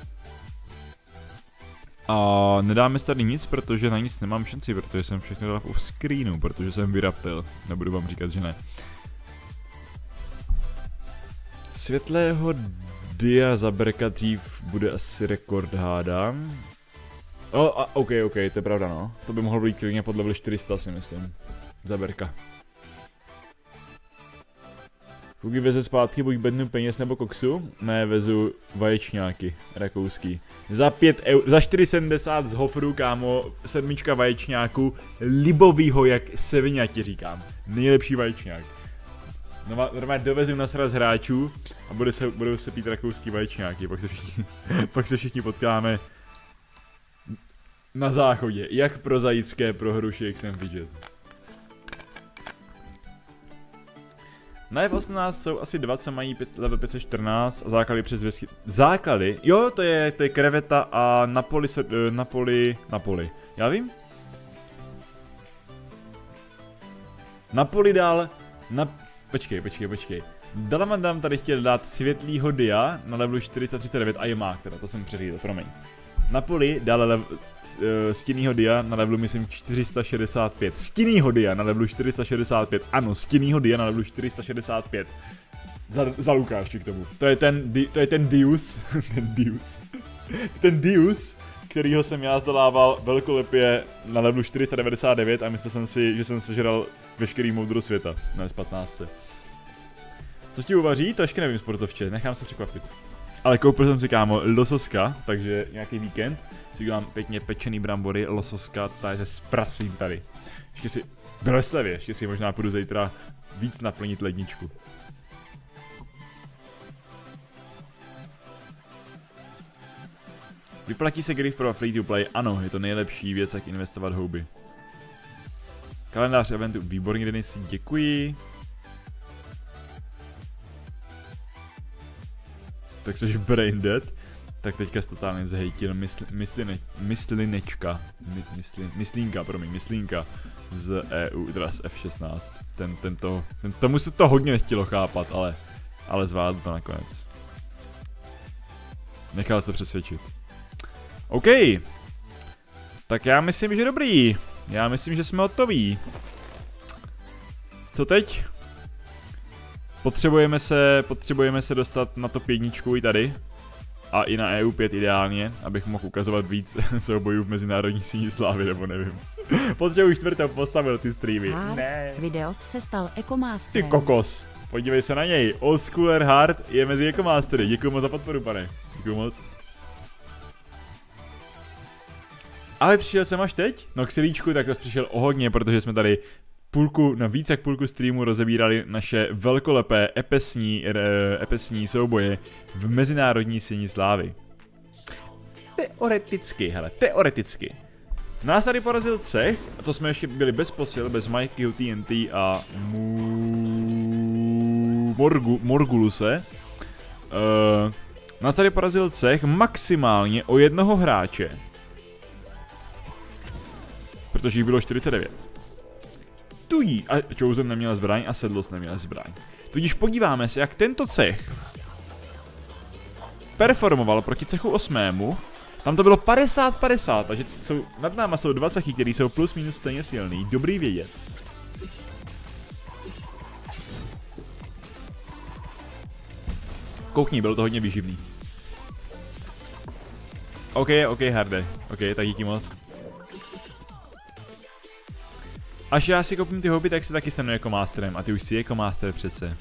A nedáme se tady nic, protože na nic nemám šanci, protože jsem všechno dal off screenu, protože jsem vyraptel. Nebudu vám říkat, že ne. Světlého dia za berka dřív bude asi rekord, hádám. O, a, ok, ok, to je pravda, no. To by mohlo být klidně pod level čtyři sta, si myslím. Za berka. Fugi veze zpátky buď bednu peněz nebo koksu? Ne, vezu vaječňáky, rakouský. Za pět eur, za čtyři sedmdesát z Hofru, kámo, sedmička vaječňáku, libovýho jak sevině, ti říkám. Nejlepší vaječňák. Normálně dovezu na sraz hráčů a bude se, budou se pít rakouský vaječňáky, pak se všichni, pak se všichni potkáme na záchodě, jak pro zajícké, pro hru Shakes and Fidget. Na F osmnáct jsou asi dva, co mají level pět set čtrnáct a základy přes dvě stě... Základy? Jo, to je, to je kreveta a Napoli, Napoli, Napoli. Já vím? Napoli dal, na... Počkej, počkej, počkej. Dalamandam tady chtěl dát světlýho dia na levelu čtyři sta třicet devět a je má, teda, to jsem přeřídil, promiň. Napoli dal lev, uh, stinnýho dia na levelu, myslím, čtyři sta šedesát pět. Stinnýho dia na levelu čtyři sta šedesát pět. Ano, stinnýho dia na levelu čtyři sta šedesát pět. Za, za Lukáši k tomu. To je ten, to je ten Dius. ten Dius. ten Dius, kterýho jsem já zdolával velkolepě na levelu čtyři sta devadesát devět a myslel jsem si, že jsem sežral veškerý moudro světa na S patnáct. Co ti uvaří? To ještě nevím, sportovče, nechám se překvapit. Ale koupil jsem si, kámo, lososka, takže nějaký víkend si udělám pěkně pečený brambory, lososka, ta je se sprasím tady. Ještě si, ve slevě, ještě si možná půjdu zítra víc naplnit ledničku. Vyplatí se Griff pro free to play? Ano, je to nejlepší věc, jak investovat houby. Kalendář eventu, výborně, Denisy, děkuji. Tak jsi brain dead, tak teďka jsi totálně zhejtil mysl, mysline, myslinečka, my, mysli, myslínka, promiň, myslínka z E U, teda z F šestnáct. Ten, ten to, ten, tomu se to hodně nechtělo chápat, ale, ale zvládl to nakonec. Nechal se přesvědčit. OK, tak já myslím, že dobrý, já myslím, že jsme hotoví. Co teď? Potřebujeme se, potřebujeme se dostat na top jedničku i tady. a i na E U pět ideálně, abych mohl ukazovat víc soubojů v mezinárodní síni slávy, nebo nevím. Potřebuji čtvrtou postavil ty streamy. Ne. S videos se stal Ty ekomástrem. kokos. Podívej se na něj. Old Schooler Hard je mezi ekomastery. Děkuji moc za podporu, pane. Děkuji moc. Ale přišel jsem až teď? No k silíčku tak to přišel o hodně, protože jsme tady půlku, na víc jak půlku streamu rozebírali naše velkolepé epesní, e, epesní souboje v mezinárodní síni slávy. Teoreticky, hele, teoreticky. Nás tady porazil Cech, a to jsme ještě byli bez posil, bez Mikeyho T N T a mu... Morgu, Morguluse. Uh, nás tady porazil Cech maximálně o jednoho hráče. Protože jich bylo čtyřicet devět. Tudíž, a Chosen neměl zbraň a Sedlos neměl zbraň. Tudíž podíváme se, jak tento Cech performoval proti Cechu osmému. Tam to bylo padesát padesát, takže jsou, nad náma jsou dva Cechy, který jsou plus minus stejně silný. Dobrý vědět. Koukni, bylo to hodně výživný. OK, OK, Harde. OK, tak díky moc. Až já si koupím ty hobby, tak se taky stanu jako masterem. A ty už jsi jako master přece.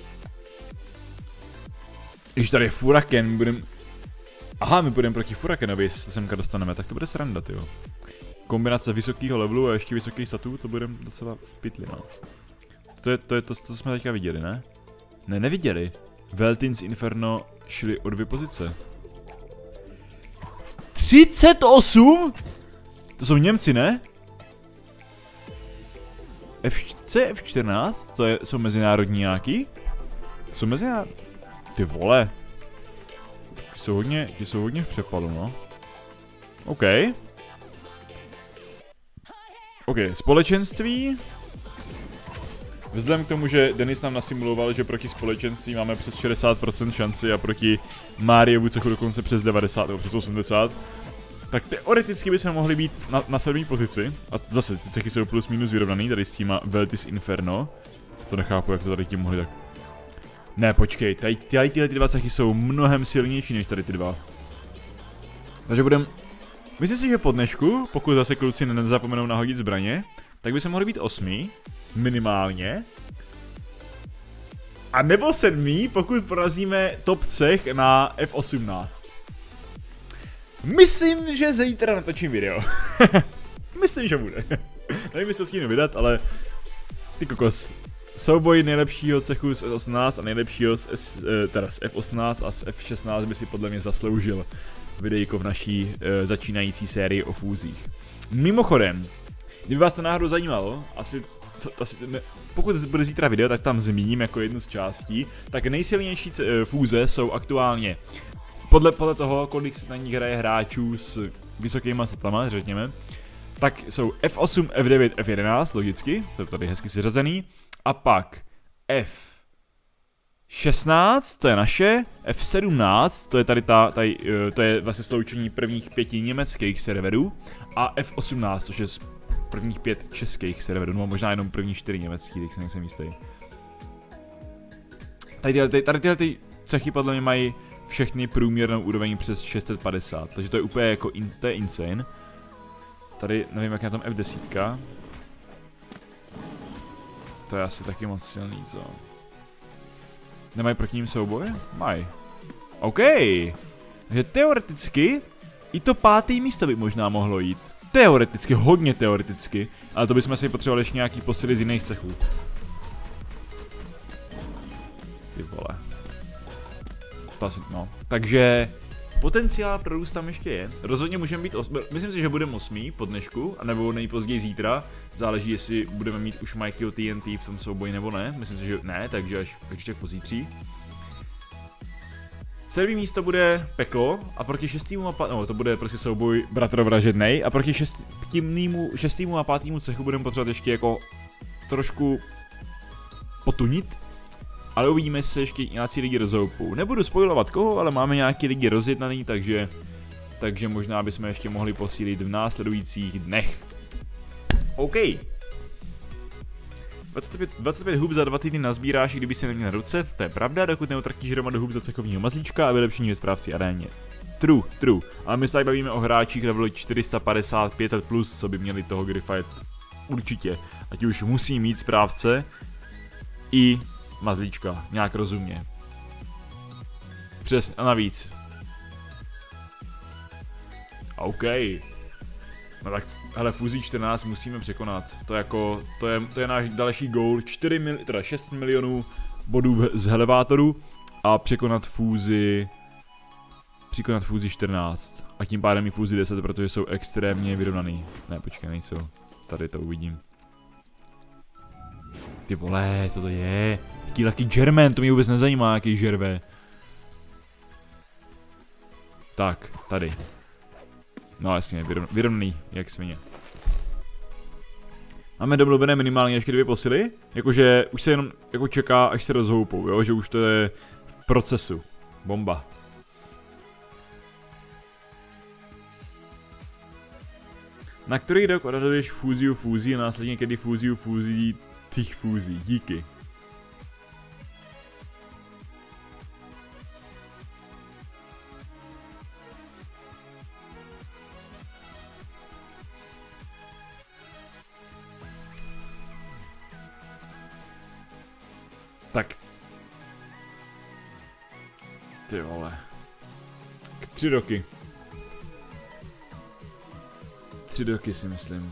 Když tady je Furaken, my budem... Aha, my budeme proti Furakenovi, jestli se semka dostaneme, tak to bude sranda, tyjo. Kombinace vysokého levelu a ještě vysokých statů, to budeme docela v pytli, no. To je to, je to, to jsme teďka viděli, ne? Ne, neviděli. Veltins Inferno šli o dvě pozice. třicet osm? To jsou Němci, ne? F, co je F čtrnáct? To je, jsou mezinárodní nějaký? Jsou mezinárodní? Ty vole. Ti jsou hodně, ti jsou hodně v přepalu, no. OK. OK, společenství. Vzhledem k tomu, že Denis nám nasimuloval, že proti společenství máme přes šedesát procent šanci a proti Mariovu cechu dokonce přes devadesát nebo přes osmdesát, tak teoreticky bychom mohli být na, na sedmé pozici. A zase, ty cechy jsou plus minus vyrovnaný, tady s tíma Veltis Inferno. To nechápu, jak to tady tím mohli tak... Ne, počkej, tady, tady tyhle ty dva cechy jsou mnohem silnější než tady ty dva. Takže budem... Myslím si, že po dnešku, pokud zase kluci nezapomenou nahodit zbraně, tak by se mohli být osmý, minimálně. A nebo sedmý, pokud porazíme top cech na F osmnáct. Myslím, že zítra natočím video. Myslím, že bude. Nevím, jestli to stínu vydat, ale... Ty kokos. Souboj nejlepšího cechu z S osmnáct a nejlepšího z, S, teda z F osmnáct a z F šestnáct by si podle mě zasloužil videjko v naší uh, začínající sérii o fúzích. Mimochodem, kdyby vás to náhodou zajímalo, asi, asi ne, pokud bude zítra video, tak tam zmíním jako jednu z částí, tak nejsilnější uh, fúze jsou aktuálně podle, podle toho, kolik se na nich hraje hráčů s vysokýma statama, řekněme, tak jsou F osm, F devět, F jedenáct, logicky, jsou tady hezky seřazený, a pak F šestnáct, to je naše, F sedmnáct, to je tady ta, tady, to je vlastně sloučení prvních pěti německých serverů, a F osmnáct, což je z prvních pět českých serverů, no možná jenom první čtyři německý, tak se nejsem jistý. Tady tyhle, tady, tady tyhle ty cechy podle mě mají všechny průměrnou úroveň přes šest set padesát, takže to je úplně jako, in, to je insane. Tady nevím, jak je na tom F deset. To je asi taky moc silný, co? Nemají proti ním souboje? Mají. OK. Takže teoreticky i to pátý místo by možná mohlo jít. Teoreticky, hodně teoreticky. Ale to bychom si potřebovali ještě nějaký posily z jiných cechů. Ty vole. To asi, no. Takže potenciál pro růst tam ještě je. Rozhodně můžeme být osmý. Myslím si, že budeme osmý po dnešku, anebo nejpozději zítra. Záleží, jestli budeme mít už Mikeyho T N T v tom souboji nebo ne. Myslím si, že ne, takže až určitě pozítří. Sedmý místo bude peklo a proti šestýmu a pátému, no to bude prostě souboj bratrovražednej a proti šestýmu, šestýmu a pátému cechu budeme potřebovat ještě jako trošku potunit. Ale uvidíme, jestli se ještě nějací lidi rozhoupou. Nebudu spoilovat koho, ale máme nějaký lidi rozjednaný, takže, takže možná bychom ještě mohli posílit v následujících dnech. OK. dvacet pět, dvacet pět hub za dva týdny nazbíráš, kdyby se neměl na ruce, to je pravda, dokud neutratíš hromadu hub za cechovního mazlíčka a vylepšení ve správci aréně. True, true. Ale my se tady bavíme o hráčích levelu čtyři sta padesát, pět set plus, co by měli toho Gryfight určitě. Ať už musí mít správce i mazlíčka, nějak rozumně. Přesně, a navíc. OK. No tak, hele, Fúzi čtrnáct musíme překonat. To jako, to je, to je náš další goal. čtyři mil, teda šest milionů bodů z Elevátoru a překonat Fúzi, překonat Fúzi čtrnáct. A tím pádem i Fúzi deset, protože jsou extrémně vyrovnaný. Ne, počkej, nejsou. Tady to uvidím. Ty vole, co to je? Jaký Lucky German, to mě vůbec nezajímá, jaký žerve. Tak, tady. No jasně, vyrovnaný, jak svině. Máme domluvené minimálně ještě dvě posily, jakože už se jenom jako čeká, až se rozhoupou, jo, že už to je v procesu. Bomba. Na který rok odhaduješ Fúziu Fúzi a následně kedy Fúziu Fúzi těch Fúzí, díky. Tak. Ty vole. K tři roky. Tři roky si myslím.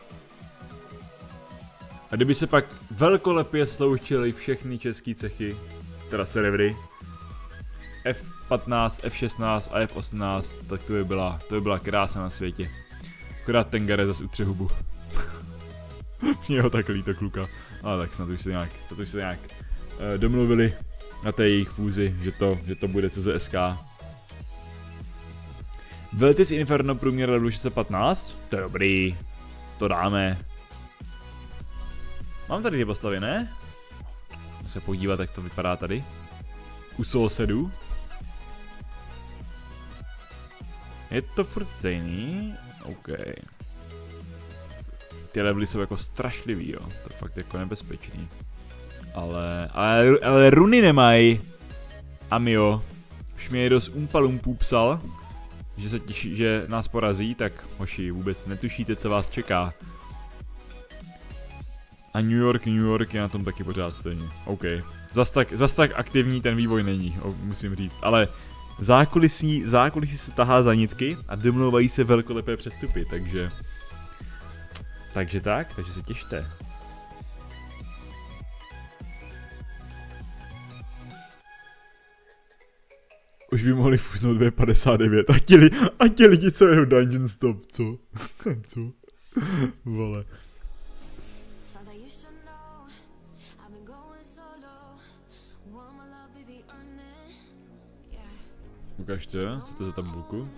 A kdyby se pak velkolepě sloučily všechny české cechy, teda servery, F patnáct, F šestnáct a F osmnáct, tak to by byla, to by byla krása na světě. Akorát ten Gare zas utře hubu. Mě ho tak líto kluka. Ale tak snad už se nějak, snad už se nějak uh, domluvili na té jejich fúzi, že to, že to bude C Z S K. Veltis Inferno průměr levelu šest set patnáct, to je dobrý, to dáme. Mám tady ty postavy, ne? Můžu se podívat, jak to vypadá tady. U sousedů. Je to furt stejný? OK. Ty levely jsou jako strašlivý, jo. To je fakt jako nebezpečný. Ale, ale, ale runy nemají. Amio. Už mi někdo z Umpa Lumpů psal, že se těší, že nás porazí, tak hoši, vůbec netušíte, co vás čeká. A New York, New York je na tom taky pořád stejně. OK. Zas tak, zas tak aktivní ten vývoj není, musím říct. Ale zákulisí, zákulisí se tahá za nitky a domlouvají se velkolepé přestupy, takže... Takže tak, takže se těšte. Už by mohli fuznout dvě padesát devět a ti, li, a ti lidi, co jedou Dungeon Stop, co? Co? Vole. Ukažte, co to je za tabulku?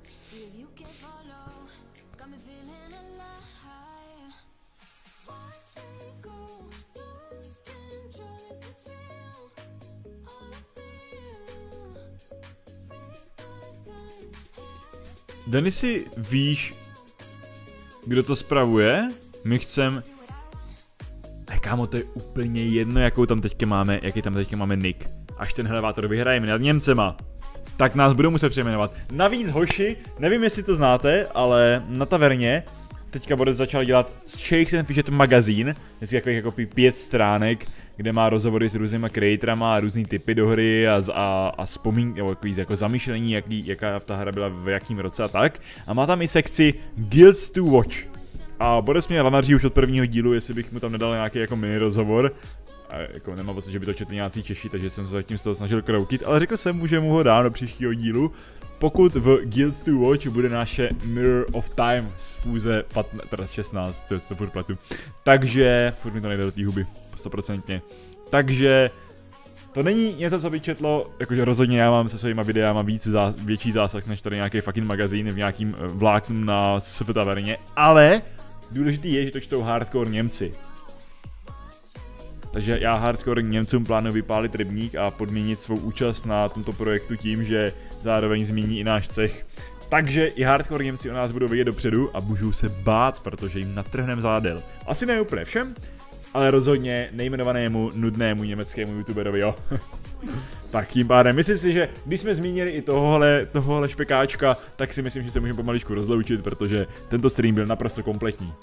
Denisi, víš, kdo to spravuje? My chcem... Ej, kámo, to je úplně jedno, jakou tam teďka máme, jaký tam teďka máme nick. Až ten elevátor vyhrajeme nad Němcema, tak nás budou muset přejmenovat. Navíc, hoši, nevím, jestli to znáte, ale na taverně teďka Borec začal dělat Shakes and Fidget magazín, vždycky takových jako pět stránek, kde má rozhovory s různýma creatorama a různý typy do hry a, a, a vzpomínky, nebo jako zamýšlení, jaký, jaká ta hra byla v jakým roce a tak. A má tam i sekci Guilds to Watch. A Borec mě lanaří už od prvního dílu, jestli bych mu tam nedal nějaký jako mini rozhovor. A jako nemám pocit, že by to četli nějací Češi, takže jsem se zatím z toho snažil kroutit, ale řekl jsem mu, že mu ho dám do příštího dílu, pokud v Guilds to Watch bude naše Mirror of Time z fůze šestnáct, to je to furt platu. Takže, furt mi to nejde do té huby, stoprocentně. Takže, to není něco, co by četlo, jakože rozhodně já mám se svýma videama víc zás, větší zásah než tady nějaký fucking magazín v nějakým vláknu na S F taverně, ale důležitý je, že to čtou hardcore Němci. Takže já hardcore Němcům plánuji vypálit rybník a podmínit svou účast na tomto projektu tím, že zároveň zmíní i náš cech. Takže i hardcore Němci o nás budou vědět dopředu a můžou se bát, protože jim natrhnem zádel. Asi ne úplně všem, ale rozhodně nejmenovanému nudnému německému youtuberovi, jo. Tak tím pádem, myslím si, že když jsme zmínili i tohohle, tohohle špekáčka, tak si myslím, že se můžeme pomaličku rozloučit, protože tento stream byl naprosto kompletní.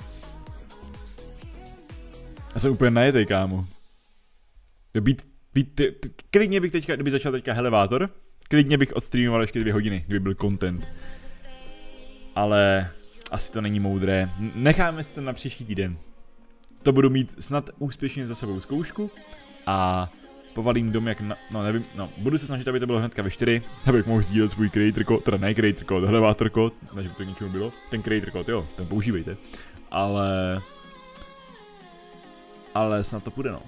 Já jsem úplně najetej, kámo. Být, být, ty, ty, klidně bych teďka, kdyby začal teďka Elevátor, klidně bych odstreamoval ještě dvě hodiny, kdyby byl content. Ale asi to není moudré. Necháme si to na příští týden. To budu mít snad úspěšně za sebou zkoušku a povalím dom jak na, no nevím, no budu se snažit, aby to bylo hnedka ve čtyři, abych mohl sdílet svůj creator code, teda ne creator code, Elevator code, takže by to k něčemu bylo, ten creator code, jo, ten používejte, ale, ale snad to půjde, no.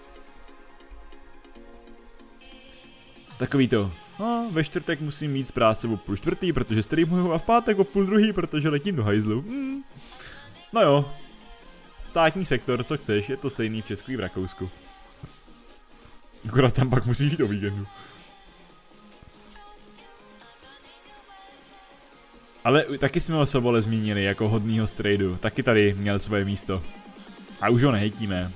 Takový to, no ve čtvrtek musím mít z práce o půl čtvrtý, protože streamuju a v pátek o půl druhý, protože letím do hajzlu, hmm. No jo. Státní sektor, co chceš, je to stejný v Česku i v Rakousku. Akorát tam pak musíš jít o víkendu. Ale taky jsme ho Sobole zmínili jako hodnýho strejdu, taky tady měl svoje místo. A už ho nehejtíme.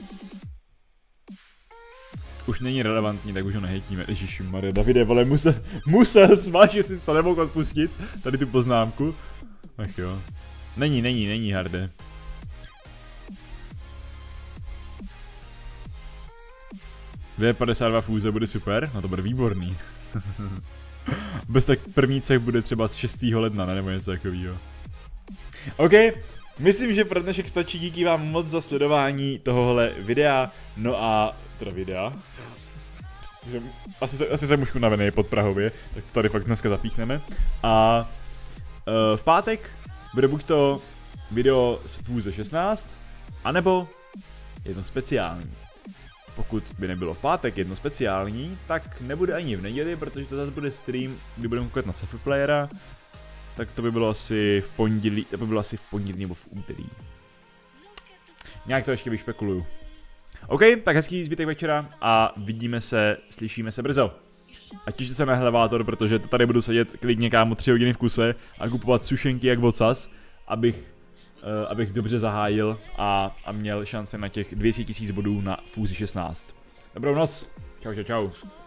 Už není relevantní, tak už ho nehejtíme. Ježišmarja, Davide, vole, musel, musel smáš, že jsi to nemohl odpustit, tady tu poznámku. Ach jo. Není, není, není, Harde. dvě padesát dva fůze bude super, no to bude výborný. Bez tak první cech bude třeba z šestého ledna, ne, nebo něco takového. OK, myslím, že pro dnešek stačí, díky vám moc za sledování tohohle videa, no a, teda videa. Asi, se, asi jsem už unavený pod Prahově, tak to tady fakt dneska zapíchneme. A uh, v pátek bude buď to video z fůze šestnáct, anebo jedno speciální. Pokud by nebylo v pátek jedno speciální, tak nebude ani v neděli, protože to zase bude stream, kdy budeme koukat na Safe Playera. Tak to by bylo asi v pondělí, to by bylo asi v pondělí nebo v úterý. Nějak to ještě vyšpekuluju. OK, tak hezký zbytek večera a vidíme se, slyšíme se brzo. A těšte se na Elevátor, protože tady budu sedět klidně kámo tři hodiny v kuse a kupovat sušenky jak vocas, abych Uh, abych dobře zahájil a, a měl šance na těch dvě stě tisíc bodů na fúzi šestnáct. Dobrou noc. Čau, čau, čau.